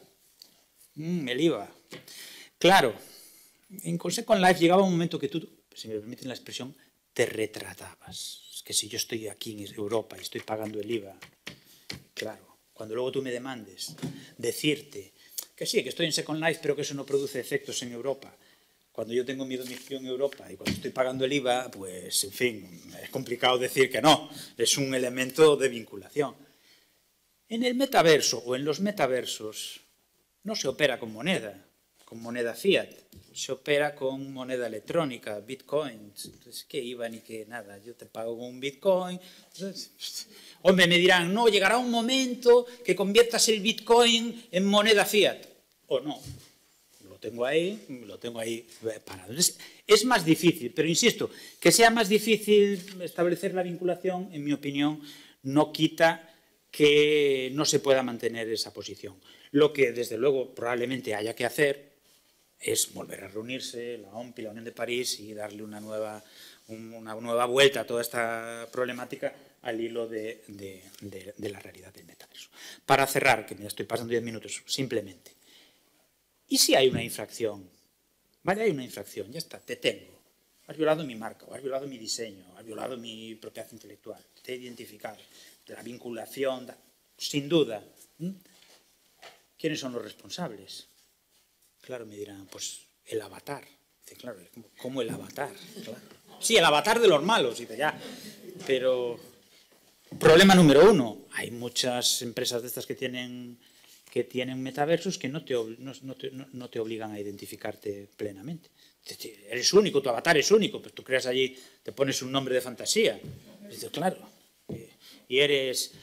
El IVA. Claro, en Second Life llegaba un momento que tú, si me permiten la expresión, te retratabas. Es que si yo estoy aquí en Europa y estoy pagando el IVA, claro. Cuando luego tú me demandes decirte que sí, que estoy en Second Life, pero que eso no produce efectos en Europa. Cuando yo tengo mi domicilio en Europa y cuando estoy pagando el IVA, pues, en fin, es complicado decir que no. Es un elemento de vinculación. En el metaverso o en los metaversos no se opera con moneda fiat. Se opera con moneda electrónica, bitcoins. Entonces, ¿qué IVA ni qué nada? Yo te pago con un bitcoin. Entonces, hombre, me dirán, no, llegará un momento que conviertas el bitcoin en moneda fiat. O no. Lo tengo ahí parado. Entonces, es más difícil, pero insisto, que sea más difícil establecer la vinculación, en mi opinión, no quita que no se pueda mantener esa posición. Lo que, desde luego, probablemente haya que hacer es volver a reunirse, la OMPI, la Unión de París, y darle una nueva vuelta a toda esta problemática al hilo de la realidad del metaverso. Para cerrar, que me estoy pasando 10 minutos, simplemente. ¿Y si hay una infracción? Vale, hay una infracción, ya está, te tengo. Has violado mi marca, o has violado mi diseño, has violado mi propiedad intelectual, te he identificado. De la vinculación, sin duda. ¿Quiénes son los responsables? Claro, me dirán, pues el avatar. Dice, claro, ¿cómo el avatar? Claro. Sí, el avatar de los malos, dice, ya. Pero, problema número 1, hay muchas empresas de estas que tienen metaversos que no te obligan a identificarte plenamente. Eres único, tu avatar es único, pues tú creas allí, te pones un nombre de fantasía. Dice, claro. Y eres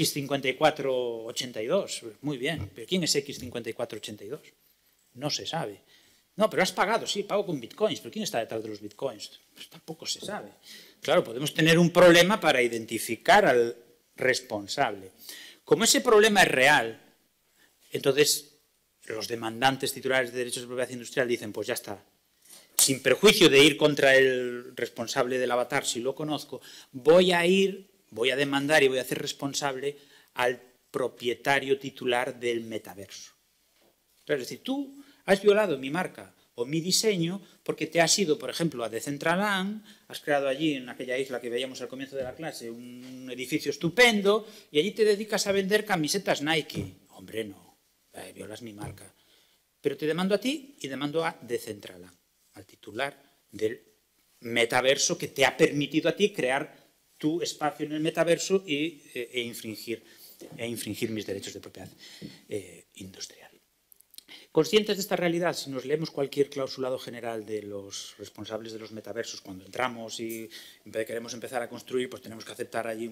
X5482, muy bien, pero ¿quién es X5482? No se sabe. No, pero has pagado, sí, pago con bitcoins, pero ¿quién está detrás de los bitcoins? Pues tampoco se sabe. Claro, podemos tener un problema para identificar al responsable. Como ese problema es real, entonces los demandantes titulares de derechos de propiedad industrial dicen, pues ya está, sin perjuicio de ir contra el responsable del avatar, si lo conozco, voy a demandar y voy a hacer responsable al propietario titular del metaverso. Es decir, tú has violado mi marca o mi diseño porque te has ido, por ejemplo, a Decentraland, has creado allí, en aquella isla que veíamos al comienzo de la clase, un edificio estupendo y allí te dedicas a vender camisetas Nike. Hombre, no, violas mi marca. Pero te demando a ti y demando a Decentraland, al titular del metaverso que te ha permitido a ti crear tu espacio en el metaverso e infringir mis derechos de propiedad industrial. Conscientes de esta realidad, si nos leemos cualquier clausulado general de los responsables de los metaversos, cuando entramos y queremos empezar a construir, pues tenemos que aceptar allí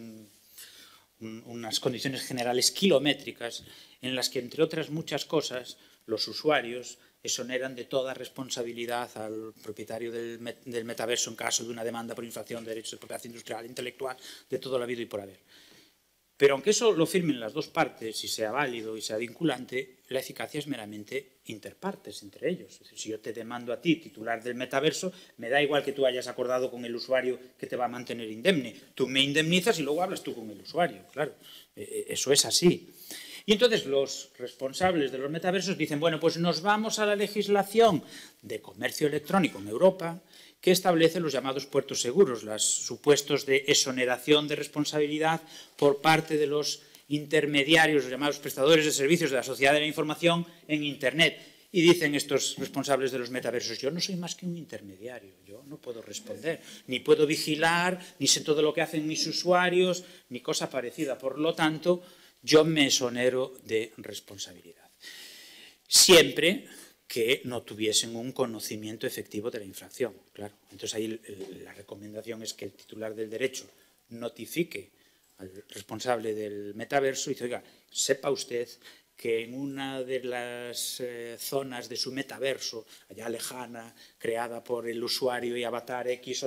unas condiciones generales kilométricas en las que, entre otras muchas cosas, los usuarios exoneran de toda responsabilidad al propietario del metaverso en caso de una demanda por infracción de derechos de propiedad industrial e intelectual, de todo lo habido y por haber. Pero aunque eso lo firmen las dos partes y sea válido y sea vinculante, la eficacia es meramente interpartes entre ellos. Es decir, si yo te demando a ti, titular del metaverso, me da igual que tú hayas acordado con el usuario que te va a mantener indemne. Tú me indemnizas y luego hablas tú con el usuario, claro. Eso es así. Y entonces los responsables de los metaversos dicen, bueno, pues nos vamos a la legislación de comercio electrónico en Europa, que establece los llamados puertos seguros, los supuestos de exoneración de responsabilidad por parte de los intermediarios, los llamados prestadores de servicios de la sociedad de la información en Internet. Y dicen estos responsables de los metaversos, yo no soy más que un intermediario, yo no puedo responder, ni puedo vigilar, ni sé todo lo que hacen mis usuarios, ni cosa parecida. Por lo tanto, yo me exonero de responsabilidad. Siempre que no tuviesen un conocimiento efectivo de la infracción, claro. Entonces ahí la recomendación es que el titular del derecho notifique al responsable del metaverso y dice, oiga, sepa usted que en una de las zonas de su metaverso, allá lejana, creada por el usuario y avatar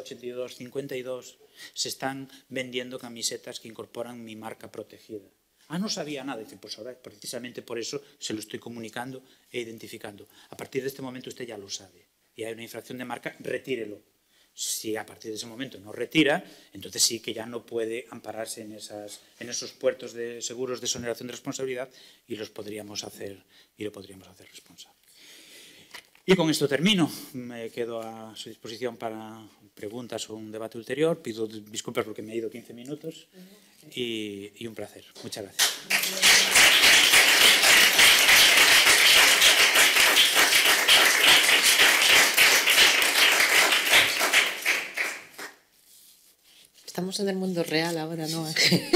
X8252, se están vendiendo camisetas que incorporan mi marca protegida. Ah, no sabía nada. Dice, pues ahora precisamente por eso se lo estoy comunicando e identificando. A partir de este momento usted ya lo sabe. Y hay una infracción de marca, retírelo. Si a partir de ese momento no retira, entonces sí que ya no puede ampararse en esos puertos de seguros de exoneración de responsabilidad y lo podríamos hacer responsable. Y con esto termino. Me quedo a su disposición para preguntas o un debate ulterior. Pido disculpas porque me he ido 15 minutos y un placer. Muchas gracias. Estamos en el mundo real ahora, ¿no?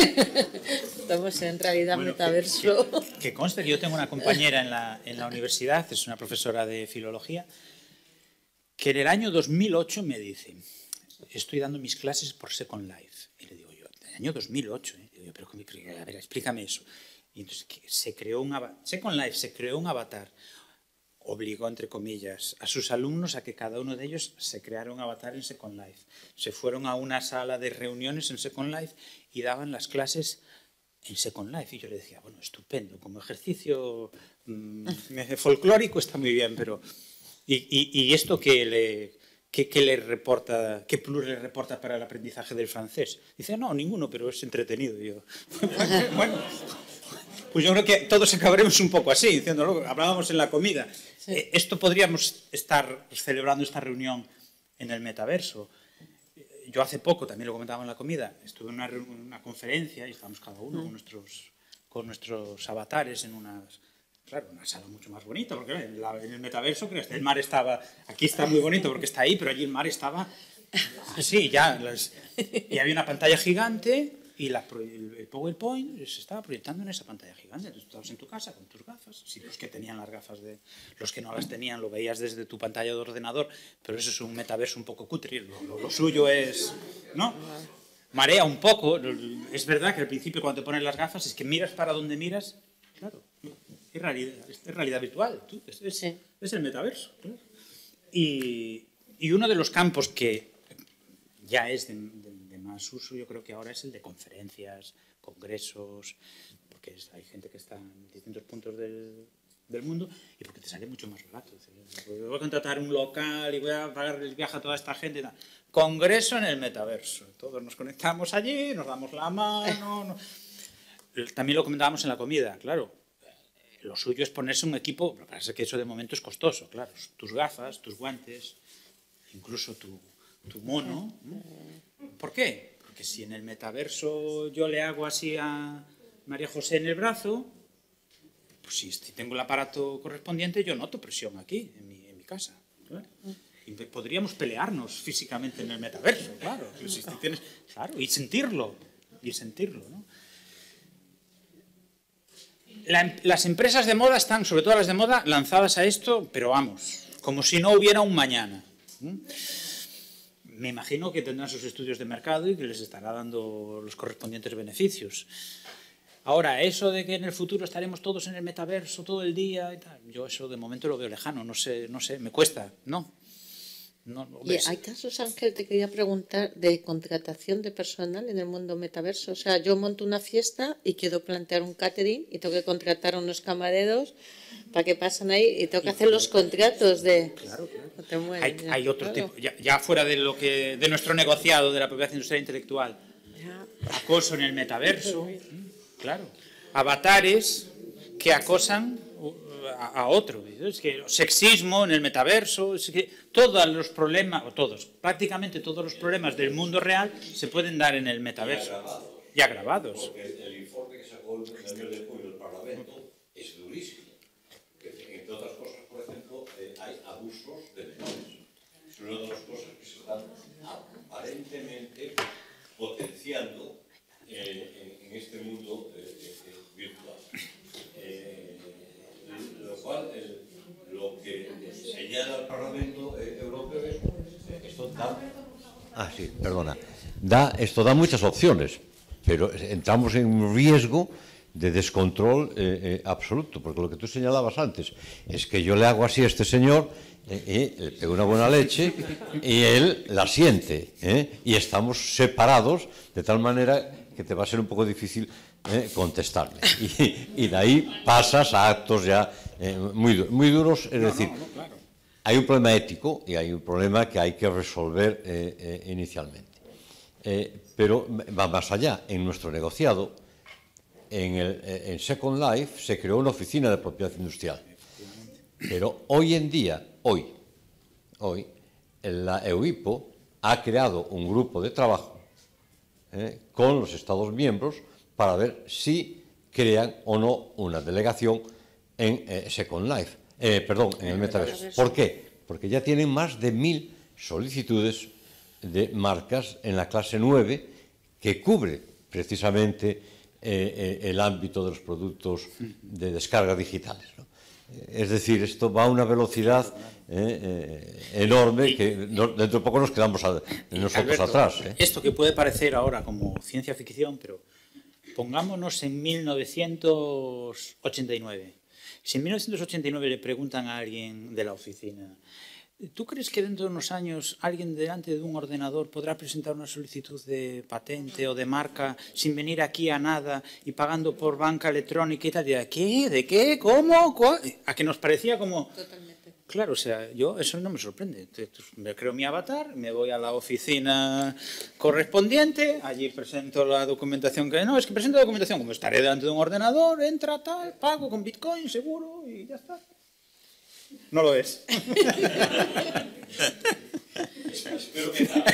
Estamos en realidad metaverso. Que conste que yo tengo una compañera en la universidad, es una profesora de filología, que en el año 2008 me dice, estoy dando mis clases por Second Life. Y le digo yo, en el año 2008, digo, pero a ver, explícame eso. Y entonces Second Life se creó un avatar, obligó, entre comillas, a sus alumnos a que cada uno de ellos se creara un avatar en Second Life. Se fueron a una sala de reuniones en Second Life y daban las clases en Second Life. Y yo le decía, bueno, estupendo, como ejercicio folclórico está muy bien, pero... ¿Y esto qué le reporta, qué plus le reporta para el aprendizaje del francés? Dice, no, ninguno, pero es entretenido. Y yo, bueno, pues yo creo que todos acabaremos un poco así, diciendo, hablábamos en la comida. Sí. Esto podríamos estar celebrando esta reunión en el metaverso. Yo hace poco, también lo comentábamos en la comida, estuve en una conferencia y estábamos cada uno con nuestros avatares en una sala mucho más bonita, porque en el metaverso el mar estaba, aquí está muy bonito porque está ahí, pero allí el mar estaba así, y había una pantalla gigante y el PowerPoint se estaba proyectando en esa pantalla gigante. Entonces, tú estabas en tu casa con tus gafas, si los que tenían las gafas, los que no las tenían lo veías desde tu pantalla de ordenador, pero eso es un metaverso un poco cutre, lo suyo es, ¿no? Marea un poco. Es verdad que al principio cuando te pones las gafas es que miras para donde miras, claro, es realidad virtual, es el metaverso. Claro. Y uno de los campos que ya es de más uso, yo creo que ahora es el de conferencias, congresos, porque hay gente que está en distintos puntos del del mundo y porque te sale mucho más barato. Voy a contratar un local y voy a pagar el viaje a toda esta gente. Congreso en el metaverso. Todos nos conectamos allí, nos damos la mano. También lo comentábamos en la comida, claro. Lo suyo es ponerse un equipo, lo que pasa es que eso de momento es costoso, claro. Tus gafas, tus guantes, incluso tu mono. ¿Por qué? Porque si en el metaverso yo le hago así a María José en el brazo, pues si tengo el aparato correspondiente, yo noto presión aquí, en mi casa. Claro. Y podríamos pelearnos físicamente en el metaverso, claro. Claro, y sentirlo, ¿no? Las empresas de moda están, sobre todo las de moda, lanzadas a esto, pero vamos, como si no hubiera un mañana. Me imagino que tendrán sus estudios de mercado y que les estará dando los correspondientes beneficios. Ahora, eso de que en el futuro estaremos todos en el metaverso todo el día y tal, yo eso de momento lo veo lejano, no sé, me cuesta, ¿no? Y hay casos, Ángel, te quería preguntar, de contratación de personal en el mundo metaverso. O sea, yo monto una fiesta y quiero plantear un catering y tengo que contratar a unos camareros para que pasen ahí y tengo que hacer los contratos de... Claro. No te mueres, hay otro tipo, ya fuera de nuestro negociado de la propiedad industrial e intelectual. Acoso en el metaverso, claro. Avatares que acosan a otro. Es que sexismo en el metaverso, es que todos los problemas, prácticamente todos los problemas del mundo real se pueden dar en el metaverso. Ya grabados. Porque el informe que sacó el mes de junio del Parlamento es durísimo. Entre otras cosas, por ejemplo, hay abusos de menores. Es una de las cosas que se están aparentemente potenciando en este mundo virtual. Lo cual, lo que señala el Parlamento Europeo es esto esto da muchas opciones, pero entramos en un riesgo de descontrol absoluto, porque lo que tú señalabas antes es que yo le hago así a este señor, le pego una buena leche y él la siente, y estamos separados de tal manera que te va a ser un poco difícil contestarle. Y de ahí pasas a actos ya muy duros, es decir, claro. Hay un problema ético y hay un problema que hay que resolver inicialmente. Pero va más allá. En nuestro negociado, en Second Life, se creó una oficina de propiedad industrial. Pero hoy en día, la EUIPO ha creado un grupo de trabajo con los Estados miembros para ver si crean o no una delegación en Second Life, en el metaverso. ¿Por qué? Porque ya tienen más de 1000 solicitudes de marcas en la clase 9 que cubre precisamente el ámbito de los productos de descarga digitales, ¿no? Es decir, esto va a una velocidad enorme que dentro de poco nos quedamos nosotros Alberto, atrás. Esto que puede parecer ahora como ciencia ficción, pero pongámonos en 1989. Si en 1989 le preguntan a alguien de la oficina, ¿tú crees que dentro de unos años alguien delante de un ordenador podrá presentar una solicitud de patente o de marca sin venir aquí a nada y pagando por banca electrónica y tal? ¿Qué? ¿De qué? ¿Cómo? A que nos parecía como... Totalmente. Claro, o sea, yo eso no me sorprende. Me creo mi avatar, me voy a la oficina correspondiente, allí presento la documentación que... No, es que presento la documentación, como estaré delante de un ordenador, entra, tal, pago con Bitcoin, seguro, y ya está. No lo es. Espero que no.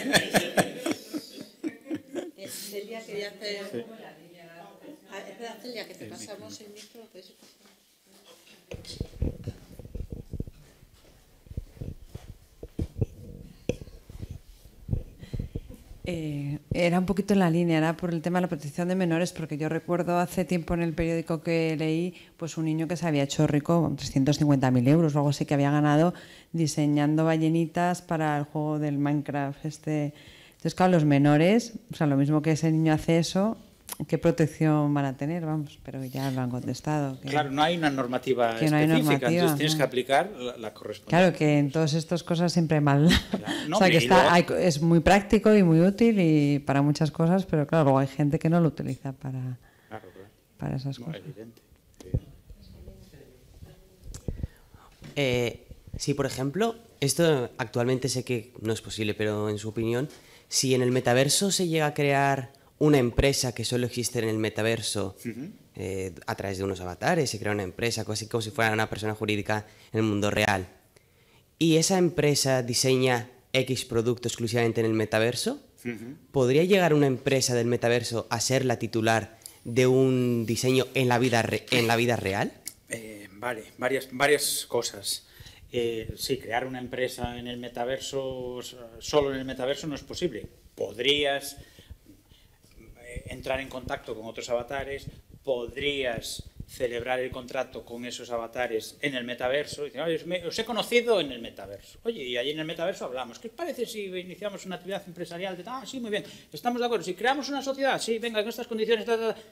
Celia, quería hacer... Espera, Celia, que te pasamos el micro. Era un poquito en la línea, era por el tema de la protección de menores, porque yo recuerdo hace tiempo en el periódico que leí, pues un niño que se había hecho rico con 350.000 euros o algo así, que había ganado diseñando ballenitas para el juego del Minecraft. Entonces, claro, los menores, o sea, lo mismo que ese niño hace eso, ¿qué protección van a tener? Vamos, pero ya lo han contestado. Claro, no hay una normativa que no hay específica, normativa, entonces tienes no. que aplicar la correspondiente. Claro, que en todas estas cosas siempre hay mal. Claro, no, o sea, que y luego... es muy práctico y muy útil y para muchas cosas, pero claro, luego hay gente que no lo utiliza para esas cosas. Evidente. Si, por ejemplo, esto actualmente sé que no es posible, pero en su opinión, si en el metaverso se llega a crear una empresa que solo existe en el metaverso, a través de unos avatares, se crea una empresa, casi como si fuera una persona jurídica en el mundo real, y esa empresa diseña X producto exclusivamente en el metaverso, ¿podría llegar una empresa del metaverso a ser la titular de un diseño en la vida real? Vale, varias cosas. Sí, crear una empresa en el metaverso, solo en el metaverso, no es posible. Podrías entrar en contacto con otros avatares, podrías celebrar el contrato con esos avatares en el metaverso. Y dicen, oye, os he conocido en el metaverso. Oye, y ahí en el metaverso hablamos. ¿Qué os parece si iniciamos una actividad empresarial? Sí, muy bien, estamos de acuerdo. Si creamos una sociedad, sí, venga, en estas condiciones.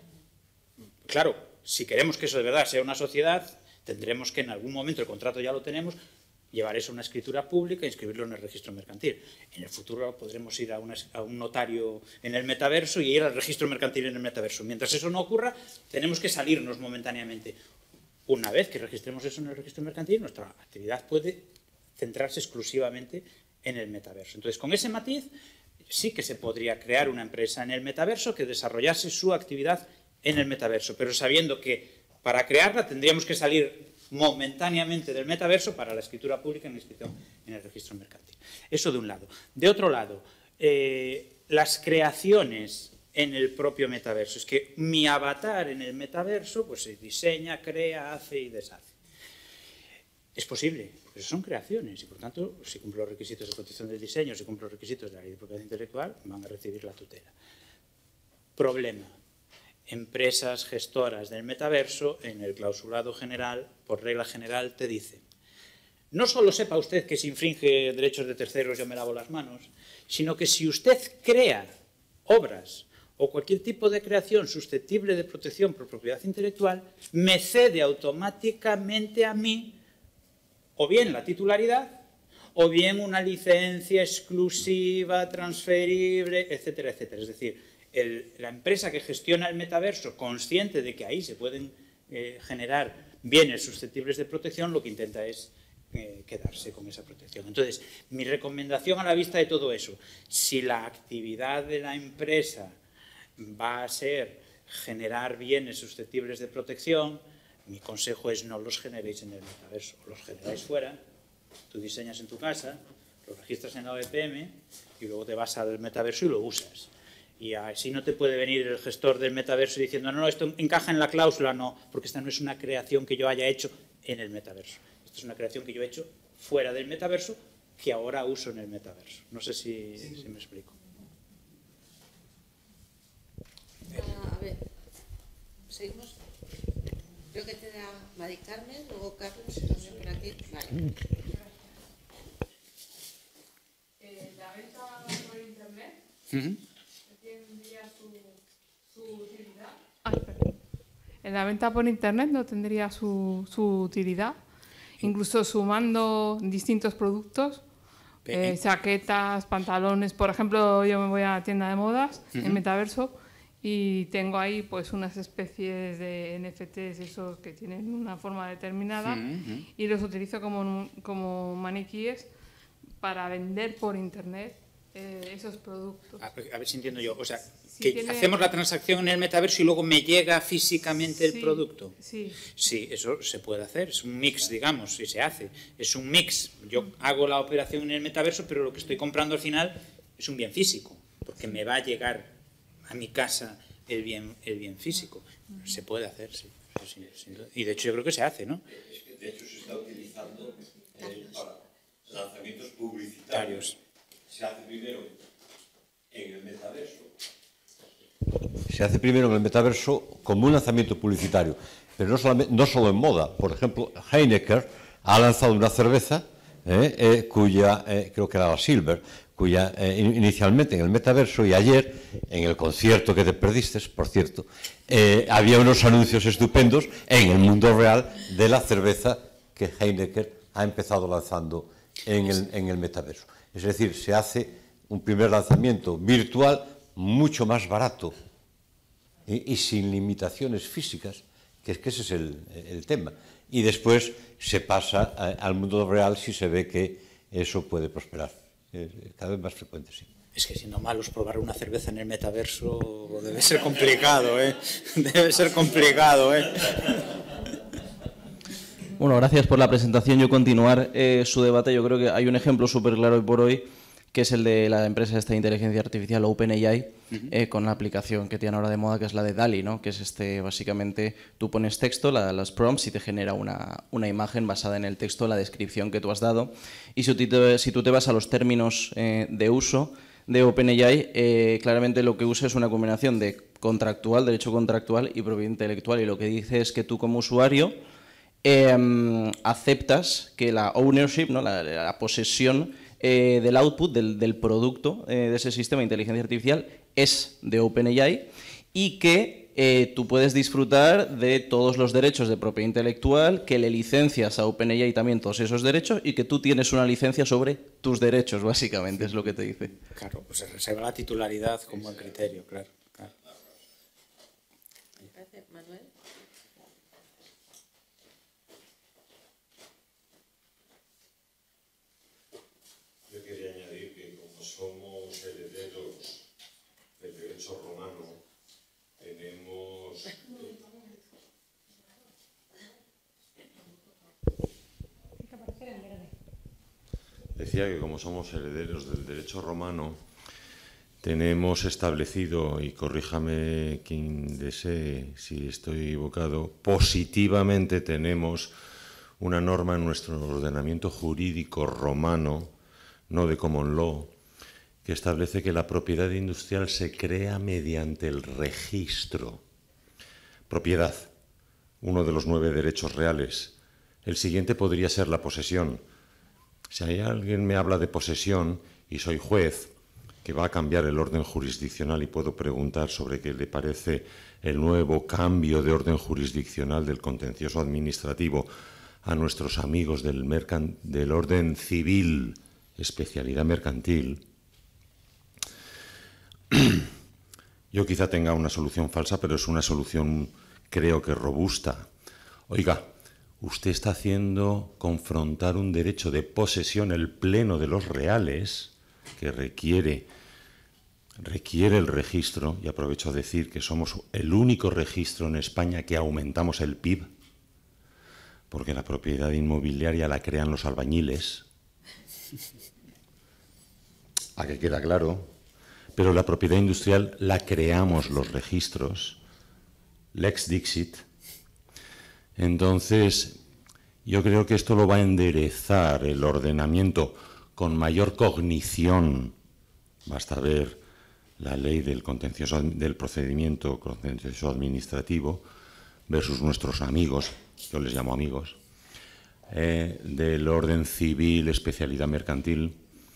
Claro, si queremos que eso de verdad sea una sociedad, tendremos que en algún momento, el contrato ya lo tenemos, llevar eso a una escritura pública e inscribirlo en el registro mercantil. En el futuro podremos ir a un notario en el metaverso y ir al registro mercantil en el metaverso. Mientras eso no ocurra, tenemos que salirnos momentáneamente. Una vez que registremos eso en el registro mercantil, nuestra actividad puede centrarse exclusivamente en el metaverso. Entonces, con ese matiz, sí que se podría crear una empresa en el metaverso que desarrollase su actividad en el metaverso, pero sabiendo que para crearla tendríamos que salir momentáneamente del metaverso para la escritura pública en la inscripción en el registro mercantil. Eso de un lado. De otro lado, las creaciones en el propio metaverso. Es que mi avatar en el metaverso pues se diseña, crea, hace y deshace. Es posible, porque son creaciones y por tanto, si cumple los requisitos de protección del diseño, si cumple los requisitos de la ley de propiedad intelectual, van a recibir la tutela. Problema. Empresas gestoras del metaverso, en el clausulado general, por regla general, te dicen: no solo sepa usted que si infringe derechos de terceros yo me lavo las manos, sino que si usted crea obras o cualquier tipo de creación susceptible de protección por propiedad intelectual, me cede automáticamente a mí o bien la titularidad o bien una licencia exclusiva, transferible, etcétera, etcétera. Es decir, la empresa que gestiona el metaverso, consciente de que ahí se pueden generar bienes susceptibles de protección, lo que intenta es quedarse con esa protección. Entonces, mi recomendación a la vista de todo eso, si la actividad de la empresa va a ser generar bienes susceptibles de protección, mi consejo es no los generéis en el metaverso, los generáis fuera, tú diseñas en tu casa, lo registras en la OEPM y luego te vas al metaverso y lo usas. Y así no te puede venir el gestor del metaverso diciendo no, esto encaja en la cláusula, no, porque esta no es una creación que yo haya hecho en el metaverso. Esto es una creación que yo he hecho fuera del metaverso que ahora uso en el metaverso. No sé si me explico. A ver, seguimos. Creo que te da Mari Carmen, luego Carlos y también por aquí. Vale. La venta por internet tendría su utilidad. En la venta por internet no tendría su utilidad, incluso sumando distintos productos, chaquetas, pantalones. Por ejemplo, yo me voy a la tienda de modas, en Metaverso, y tengo ahí pues unas especies de NFTs esos que tienen una forma determinada y los utilizo como maniquíes para vender por internet esos productos. A ver si entiendo yo. O sea, que hacemos la transacción en el metaverso y luego me llega físicamente el producto. Sí. Sí, eso se puede hacer. Es un mix, digamos, y se hace. Es un mix. Yo hago la operación en el metaverso, pero lo que estoy comprando al final es un bien físico, porque me va a llegar a mi casa el bien físico. Se puede hacer, sí. Y de hecho yo creo que se hace, ¿no? Es que de hecho se está utilizando para lanzamientos publicitarios. Se hace primero en el metaverso. Se hace primero en el metaverso como un lanzamiento publicitario, pero no solo en moda. Por ejemplo, Heineken ha lanzado una cerveza cuya, creo que era la Silver, cuya inicialmente en el metaverso, y ayer en el concierto que te perdiste, por cierto, había unos anuncios estupendos en el mundo real de la cerveza que Heineken ha empezado lanzando en el metaverso. Es decir, se hace un primer lanzamiento virtual mucho más barato y sin limitaciones físicas, que es que ese es el tema. y después se pasa al mundo real si se ve que eso puede prosperar. Cada vez más frecuente, sí. Es que siendo malos probar una cerveza en el metaverso debe ser complicado, ¿eh? Debe ser complicado, ¿eh? Bueno, gracias por la presentación. Yo continuar su debate. Yo creo que hay un ejemplo súper claro hoy por hoy, que es el de la empresa esta de inteligencia artificial OpenAI, con la aplicación que tiene ahora de moda, que es la de DALL-E, ¿no? Que es básicamente, tú pones texto, las prompts, y te genera una imagen basada en el texto, la descripción que tú has dado. Y si tú te vas a los términos de uso de OpenAI, claramente lo que usa es una combinación de contractual, derecho contractual y propiedad intelectual. Y lo que dice es que tú como usuario aceptas que la ownership, ¿no? la posesión del output, del producto de ese sistema de inteligencia artificial es de OpenAI, y que tú puedes disfrutar de todos los derechos de propiedad intelectual, que le licencias a OpenAI también todos esos derechos y que tú tienes una licencia sobre tus derechos, básicamente, es lo que te dice. Claro, pues se reserva la titularidad como buen criterio, claro. Manuel. Yo quería añadir que como somos herederos del derecho romano, tenemos... Decía que como somos herederos del derecho romano, tenemos establecido, y corríjame quien desee si estoy equivocado, positivamente tenemos una norma en nuestro ordenamiento jurídico romano, no de common law, que establece que la propiedad industrial se crea mediante el registro. Propiedad, uno de los 9 derechos reales. El siguiente podría ser la posesión. Si alguien me habla de posesión y soy juez, que va a cambiar el orden jurisdiccional, y puedo preguntar sobre qué le parece el nuevo cambio de orden jurisdiccional del contencioso administrativo a nuestros amigos del orden civil, especialidad mercantil. Yo quizá tenga una solución falsa, pero es una solución, creo que robusta. Oiga, usted está haciendo confrontar un derecho de posesión, el pleno de los reales, que requiere el registro, y aprovecho a decir que somos el único registro en España que aumentamos el PIB, porque la propiedad inmobiliaria la crean los albañiles, a que queda claro, pero la propiedad industrial la creamos los registros, Lex Dixit. Entonces, yo creo que esto lo va a enderezar el ordenamiento con mayor cognición. Basta ver la ley del procedimiento contencioso administrativo versus nuestros amigos, yo les llamo amigos, del orden civil, especialidad mercantil,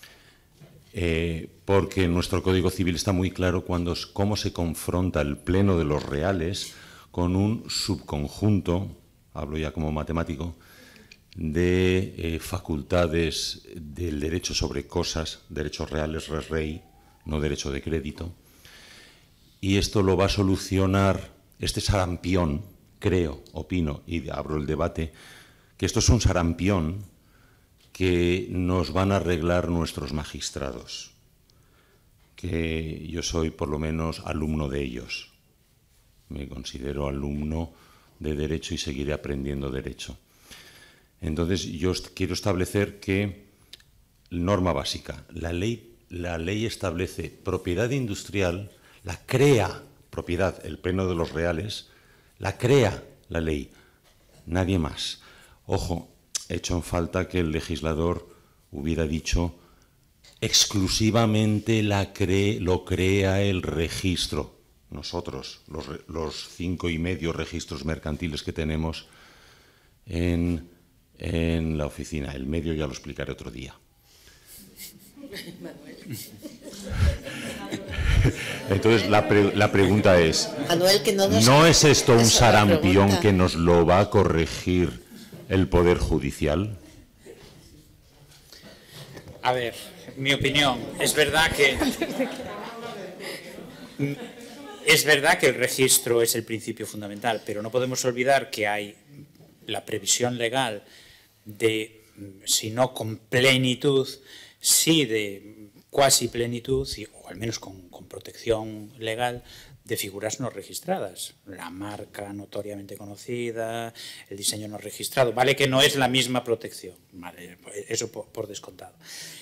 porque en nuestro Código Civil está muy claro cómo se confronta el pleno de los reales con un subconjunto, hablo ya como matemático, de facultades del derecho sobre cosas, derechos reales, res rei, no derecho de crédito. Y esto lo va a solucionar este sarampión, creo, opino, y abro el debate, que esto es un sarampión que nos van a arreglar nuestros magistrados, que yo soy por lo menos alumno de ellos. Me considero alumno de Derecho y seguiré aprendiendo Derecho. Entonces, yo quiero establecer que, norma básica, la ley establece propiedad industrial, la crea, propiedad, el pleno de los reales, la crea la ley, nadie más. Ojo, he hecho en falta que el legislador hubiera dicho exclusivamente lo crea el registro. Nosotros, los 5,5 registros mercantiles que tenemos en la oficina. El medio ya lo explicaré otro día. Entonces, la pregunta es, Manuel, que ¿no es esto un sarampión que nos lo va a corregir el Poder Judicial? A ver, mi opinión, es verdad que el registro es el principio fundamental, pero no podemos olvidar que hay la previsión legal de, si no con plenitud, sí de cuasi plenitud, o al menos con protección legal, de figuras no registradas. La marca notoriamente conocida, el diseño no registrado. Vale que no es la misma protección, vale, eso por descontado.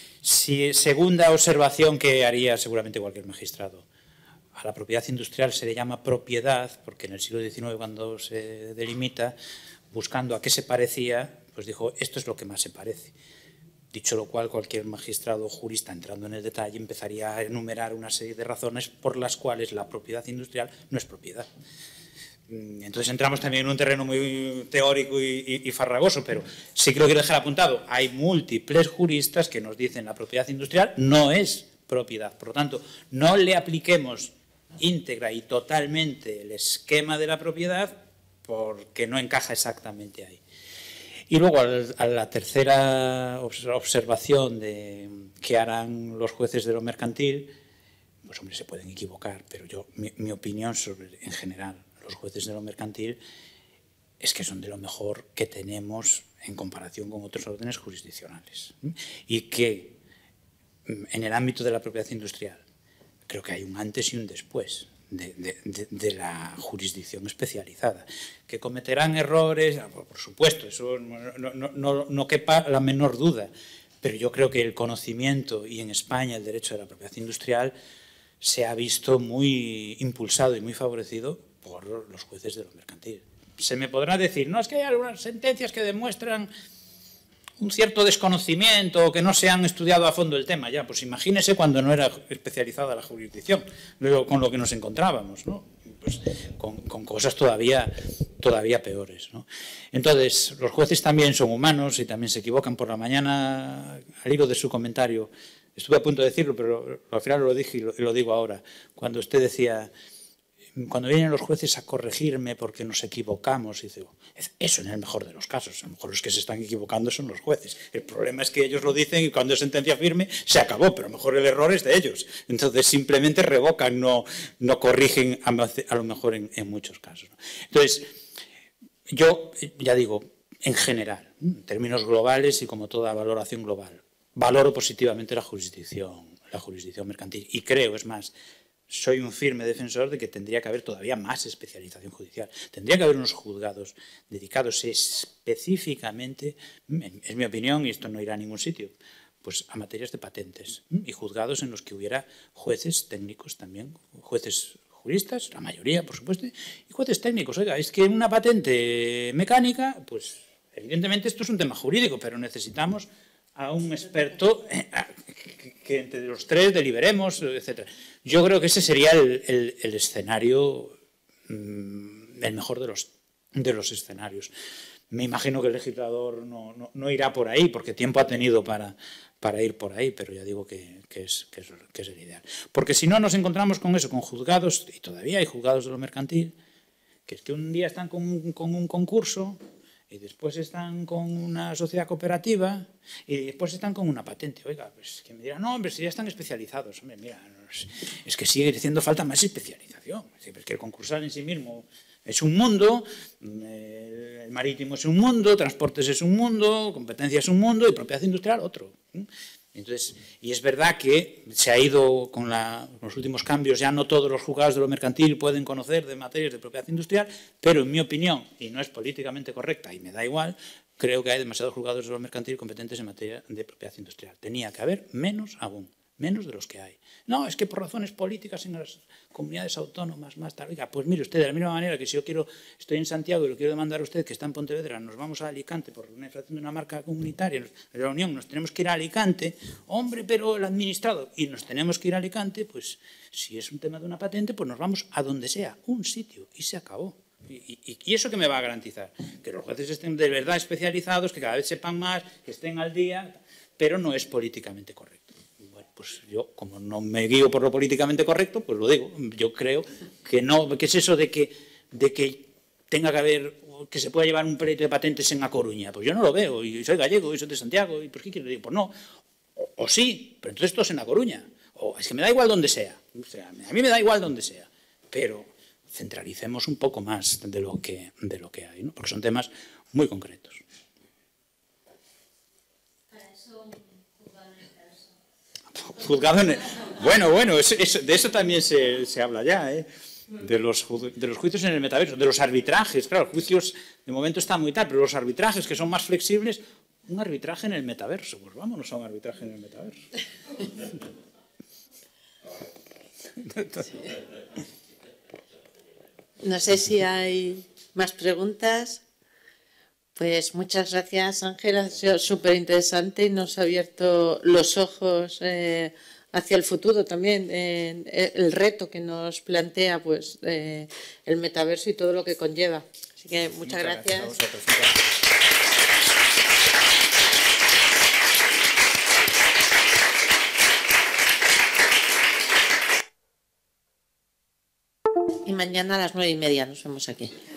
Segunda observación que haría seguramente cualquier magistrado. A la propiedad industrial se le llama propiedad, porque en el siglo XIX, cuando se delimita, buscando a qué se parecía, pues dijo, esto es lo que más se parece. Dicho lo cual, cualquier magistrado o jurista, entrando en el detalle, empezaría a enumerar una serie de razones por las cuales la propiedad industrial no es propiedad. Entonces entramos también en un terreno muy teórico y farragoso, pero sí que lo quiero dejar apuntado. Hay múltiples juristas que nos dicen la propiedad industrial no es propiedad. Por lo tanto, no le apliquemos íntegra y totalmente el esquema de la propiedad porque no encaja exactamente ahí. Y luego, a la tercera observación que harán los jueces de lo mercantil, pues hombre, se pueden equivocar, pero mi opinión sobre, en general, los jueces de lo mercantil es que son de lo mejor que tenemos en comparación con otros órdenes jurisdiccionales. Y que en el ámbito de la propiedad industrial creo que hay un antes y un después de la jurisdicción especializada. Que cometerán errores, por supuesto, eso no quepa la menor duda, pero yo creo que el conocimiento y en España el derecho de la propiedad industrial se ha visto muy impulsado y muy favorecido por los jueces de lo mercantil. Se me podrá decir, no, es que hay algunas sentencias que demuestran un cierto desconocimiento o que no se han estudiado a fondo el tema. Ya, pues imagínese cuando no era especializada la jurisdicción, luego con lo que nos encontrábamos, ¿no? Pues con cosas todavía peores, ¿no? Entonces, los jueces también son humanos y también se equivocan. Por la mañana, al hilo de su comentario, estuve a punto de decirlo, pero al final lo dije y lo digo ahora, cuando usted decía, cuando vienen los jueces a corregirme porque nos equivocamos, y dice, eso en el mejor de los casos, a lo mejor los que se están equivocando son los jueces. El problema es que ellos lo dicen y cuando es sentencia firme se acabó, pero a lo mejor el error es de ellos. Entonces simplemente revocan, no corrigen a lo mejor en muchos casos. Entonces, yo ya digo, en general, en términos globales y como toda valoración global, valoro positivamente la jurisdicción mercantil y creo, es más, soy un firme defensor de que tendría que haber todavía más especialización judicial. Tendría que haber unos juzgados dedicados específicamente, es mi opinión y esto no irá a ningún sitio, pues a materias de patentes y juzgados en los que hubiera jueces técnicos también, jueces juristas, la mayoría por supuesto, y jueces técnicos. Oiga, es que una patente mecánica, pues evidentemente esto es un tema jurídico, pero necesitamos a un experto que entre los tres deliberemos, etc. Yo creo que ese sería el escenario, el mejor de los escenarios. Me imagino que el legislador no irá por ahí, porque tiempo ha tenido para ir por ahí, pero ya digo que es el ideal. Porque si no nos encontramos con eso, con juzgados, y todavía hay juzgados de lo mercantil, que es que un día están con un concurso, y después están con una sociedad cooperativa y después están con una patente. Oiga, pues que me dirán, no, hombre, si ya están especializados. Hombre, mira, es que sigue haciendo falta más especialización. Es que el concursal en sí mismo es un mundo, el marítimo es un mundo, transportes es un mundo, competencia es un mundo y propiedad industrial otro. Entonces, y es verdad que se ha ido con los últimos cambios, ya no todos los juzgados de lo mercantil pueden conocer de materias de propiedad industrial, pero en mi opinión, y no es políticamente correcta y me da igual, creo que hay demasiados juzgados de lo mercantil competentes en materia de propiedad industrial. Tenía que haber menos aún, menos de los que hay. No, es que por razones políticas en las comunidades autónomas más tal. Oiga, pues mire usted, de la misma manera que si yo estoy en Santiago y lo quiero demandar a usted que está en Pontevedra, nos vamos a Alicante por una infracción de una marca comunitaria, en la Unión nos tenemos que ir a Alicante, hombre, pero el administrado, y nos tenemos que ir a Alicante, pues si es un tema de una patente, pues nos vamos a donde sea, un sitio, y se acabó. ¿Y eso qué me va a garantizar? Que los jueces estén de verdad especializados, que cada vez sepan más, que estén al día, pero no es políticamente correcto. Pues yo, como no me guío por lo políticamente correcto, pues lo digo. Yo creo que no, que es eso de que tenga que haber, que se pueda llevar un pleito de patentes en A Coruña. Pues yo no lo veo, y soy gallego, y soy de Santiago, y pues ¿qué quiero decir? Pues no, o sí, pero entonces todos en A Coruña. O es que me da igual donde sea, o sea, a mí me da igual donde sea, pero centralicemos un poco más de lo que hay, ¿no? Porque son temas muy concretos. Para eso, juzgado en el metaverso. Juzgado en el... Bueno, de eso también se habla ya, ¿eh? De los juicios en el metaverso, de los arbitrajes. Claro, juicios de momento están muy tal, pero los arbitrajes que son más flexibles, un arbitraje en el metaverso. Pues vámonos a un arbitraje en el metaverso. No sé si hay más preguntas. Pues muchas gracias, Ángel. Ha sido súper interesante y nos ha abierto los ojos hacia el futuro también, el reto que nos plantea pues el metaverso y todo lo que conlleva. Así que muchas gracias. A vosotros. Y mañana a las 9:30 nos vemos aquí.